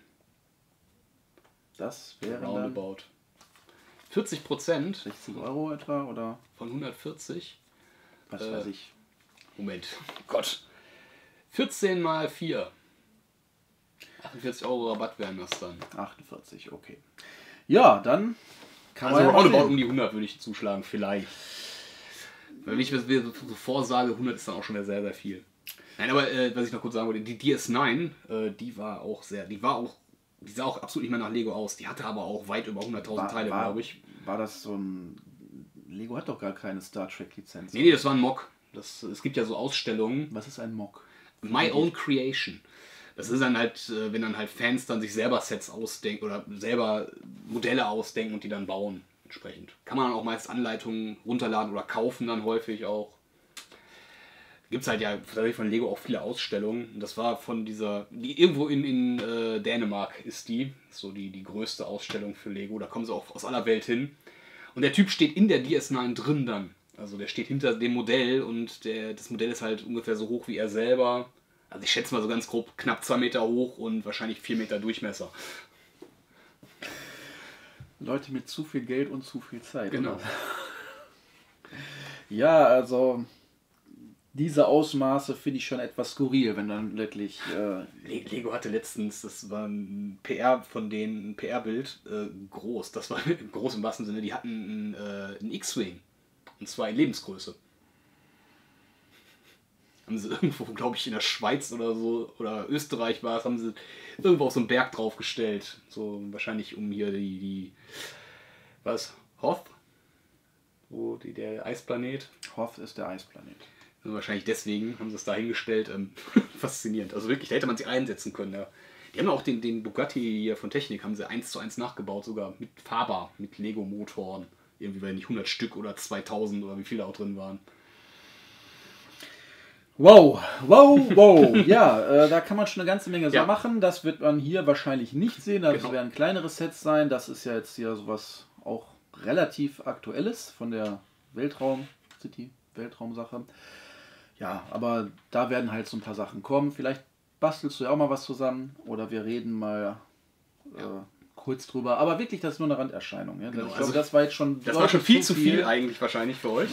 Das wäre roundabout. vierzig Prozent. sechzig Euro etwa, oder? Von hundertvierzig. Was äh, weiß ich. Moment, Gott. vierzehn mal vier. achtundvierzig Euro Rabatt wären das dann. achtundvierzig, okay. Ja, dann kann also man ja roundabout um die hundert würde ich zuschlagen, vielleicht. Weil wenn ich mir so vorsage, hundert ist dann auch schon sehr, sehr viel. Nein, aber äh, was ich noch kurz sagen wollte, die D S neun, äh, die war auch sehr, die war auch, die sah auch absolut nicht mehr nach Lego aus. Die hatte aber auch weit über hunderttausend Teile, glaube ich. War das so ein... Lego hat doch gar keine Star Trek Lizenz. Nee, nee, das war ein Mock. Das, es gibt ja so Ausstellungen. Was ist ein Mock? My Own Creation. Das ist dann halt, wenn dann halt Fans dann sich selber Sets ausdenken oder selber Modelle ausdenken und die dann bauen entsprechend. Kann man dann auch meist Anleitungen runterladen oder kaufen dann häufig auch. Gibt es halt ja von Lego auch viele Ausstellungen. Das war von dieser, die irgendwo in, in äh, Dänemark ist die, so die, die größte Ausstellung für Lego. Da kommen sie auch aus aller Welt hin. Und der Typ steht in der D S neun drin dann. Also der steht hinter dem Modell und der, das Modell ist halt ungefähr so hoch wie er selber. Also ich schätze mal so ganz grob knapp zwei Meter hoch und wahrscheinlich vier Meter Durchmesser. Leute mit zu viel Geld und zu viel Zeit. Genau. Oder? Ja, also diese Ausmaße finde ich schon etwas skurril, wenn dann wirklich... Äh Lego hatte letztens, das war ein P R von denen, ein P R-Bild, äh, groß, das war groß im wahrsten Sinne, die hatten einen, äh, einen X-Wing, und zwar in Lebensgröße. Haben sie irgendwo, glaube ich, in der Schweiz oder so, oder Österreich war es, haben sie irgendwo auf so einen Berg draufgestellt. So wahrscheinlich um hier die, die was? Hoth? Wo die, der Eisplanet? Hoth ist der Eisplanet. Und wahrscheinlich deswegen haben sie es da hingestellt. Ähm, faszinierend. Also wirklich, da hätte man sich einsetzen können. Ja. Die haben auch den, den Bugatti hier von Technik, haben sie eins zu eins nachgebaut, sogar mit fahrbar, mit Lego-Motoren. Irgendwie, weil nicht hundert Stück oder zweitausend oder wie viele auch drin waren. Wow, wow, wow. Ja, äh, da kann man schon eine ganze Menge so Ja. machen. Das wird man hier wahrscheinlich nicht sehen. Das Genau. werden kleinere Sets sein. Das ist ja jetzt hier sowas auch relativ Aktuelles von der Weltraum City, Weltraumsache. Ja, aber da werden halt so ein paar Sachen kommen. Vielleicht bastelst du ja auch mal was zusammen oder wir reden mal äh, kurz drüber. Aber wirklich, das ist nur eine Randerscheinung. Ja? Genau, Ich also glaube, das war jetzt schon, Das war schon viel zu viel eigentlich wahrscheinlich für euch. Ja.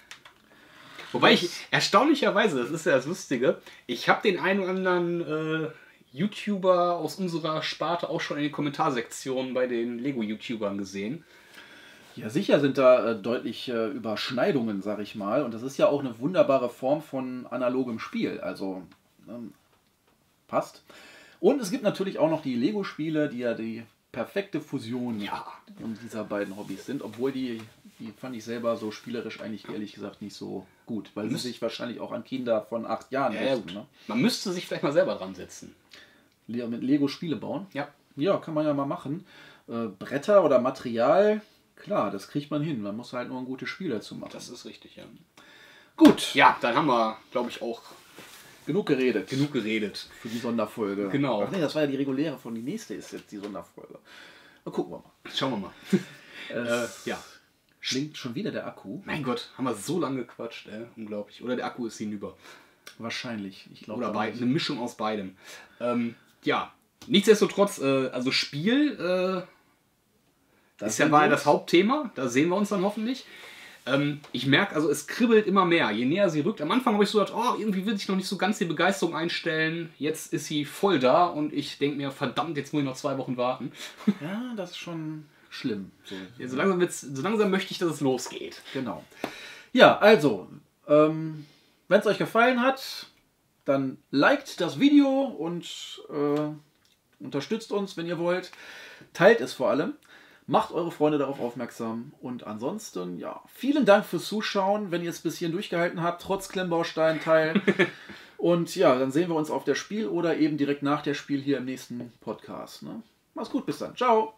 Wobei ich, erstaunlicherweise, das ist ja das Lustige, ich habe den einen oder anderen äh, YouTuber aus unserer Sparte auch schon in den Kommentarsektionen bei den Lego-YouTubern gesehen. Ja, sicher sind da äh, deutlich äh, Überschneidungen, sag ich mal. Und das ist ja auch eine wunderbare Form von analogem Spiel. Also ähm, passt. Und es gibt natürlich auch noch die Lego-Spiele, die ja die perfekte Fusion Ja. dieser beiden Hobbys sind. Obwohl die, die fand ich selber so spielerisch eigentlich ehrlich gesagt nicht so gut. Weil sie Müsst- sich wahrscheinlich auch an Kinder von acht Jahren Ja, ja, richten, gut. ne? Man müsste sich vielleicht mal selber dran setzen. Le- Mit Lego Spiele bauen. Ja. Ja, kann man ja mal machen. Äh, Bretter oder Material, klar, das kriegt man hin. Man muss halt nur ein gutes Spiel dazu machen. Das ist richtig, ja. Gut, Ja, dann haben wir, glaube ich, auch genug geredet. genug geredet. Für die Sonderfolge. Genau. Ach nee, das war ja die reguläre von die nächste ist jetzt die Sonderfolge. Na, gucken wir mal. Schauen wir mal. Es äh, ja. Schlingt schon wieder der Akku. Mein Gott, haben wir so lange gequatscht, ey. Unglaublich. Oder der Akku ist hinüber. Wahrscheinlich. Ich glaube Oder auch beid, nicht. eine Mischung aus beidem. Ähm, ja, nichtsdestotrotz, äh, also Spiel äh, Das ist ja sind mal wir. das Hauptthema. Da sehen wir uns dann hoffentlich. Ähm, ich merke, also es kribbelt immer mehr, je näher sie rückt. Am Anfang habe ich so gedacht, oh, irgendwie will sich noch nicht so ganz die Begeisterung einstellen. Jetzt ist sie voll da und ich denke mir, verdammt, jetzt muss ich noch zwei Wochen warten. Ja, das ist schon schlimm. So. Ja, so, langsam wird's, so langsam möchte ich, dass es losgeht. Genau. Ja, also, ähm, wenn es euch gefallen hat, dann liked das Video und äh, unterstützt uns, wenn ihr wollt. Teilt es vor allem. Macht eure Freunde darauf aufmerksam. Und ansonsten, ja, vielen Dank fürs Zuschauen, wenn ihr es bis hierhin durchgehalten habt, trotz Klemmbaustein-Teil. Und ja, dann sehen wir uns auf der Spiel oder eben direkt nach der Spiel hier im nächsten Podcast. Ne? Mach's gut, bis dann. Ciao.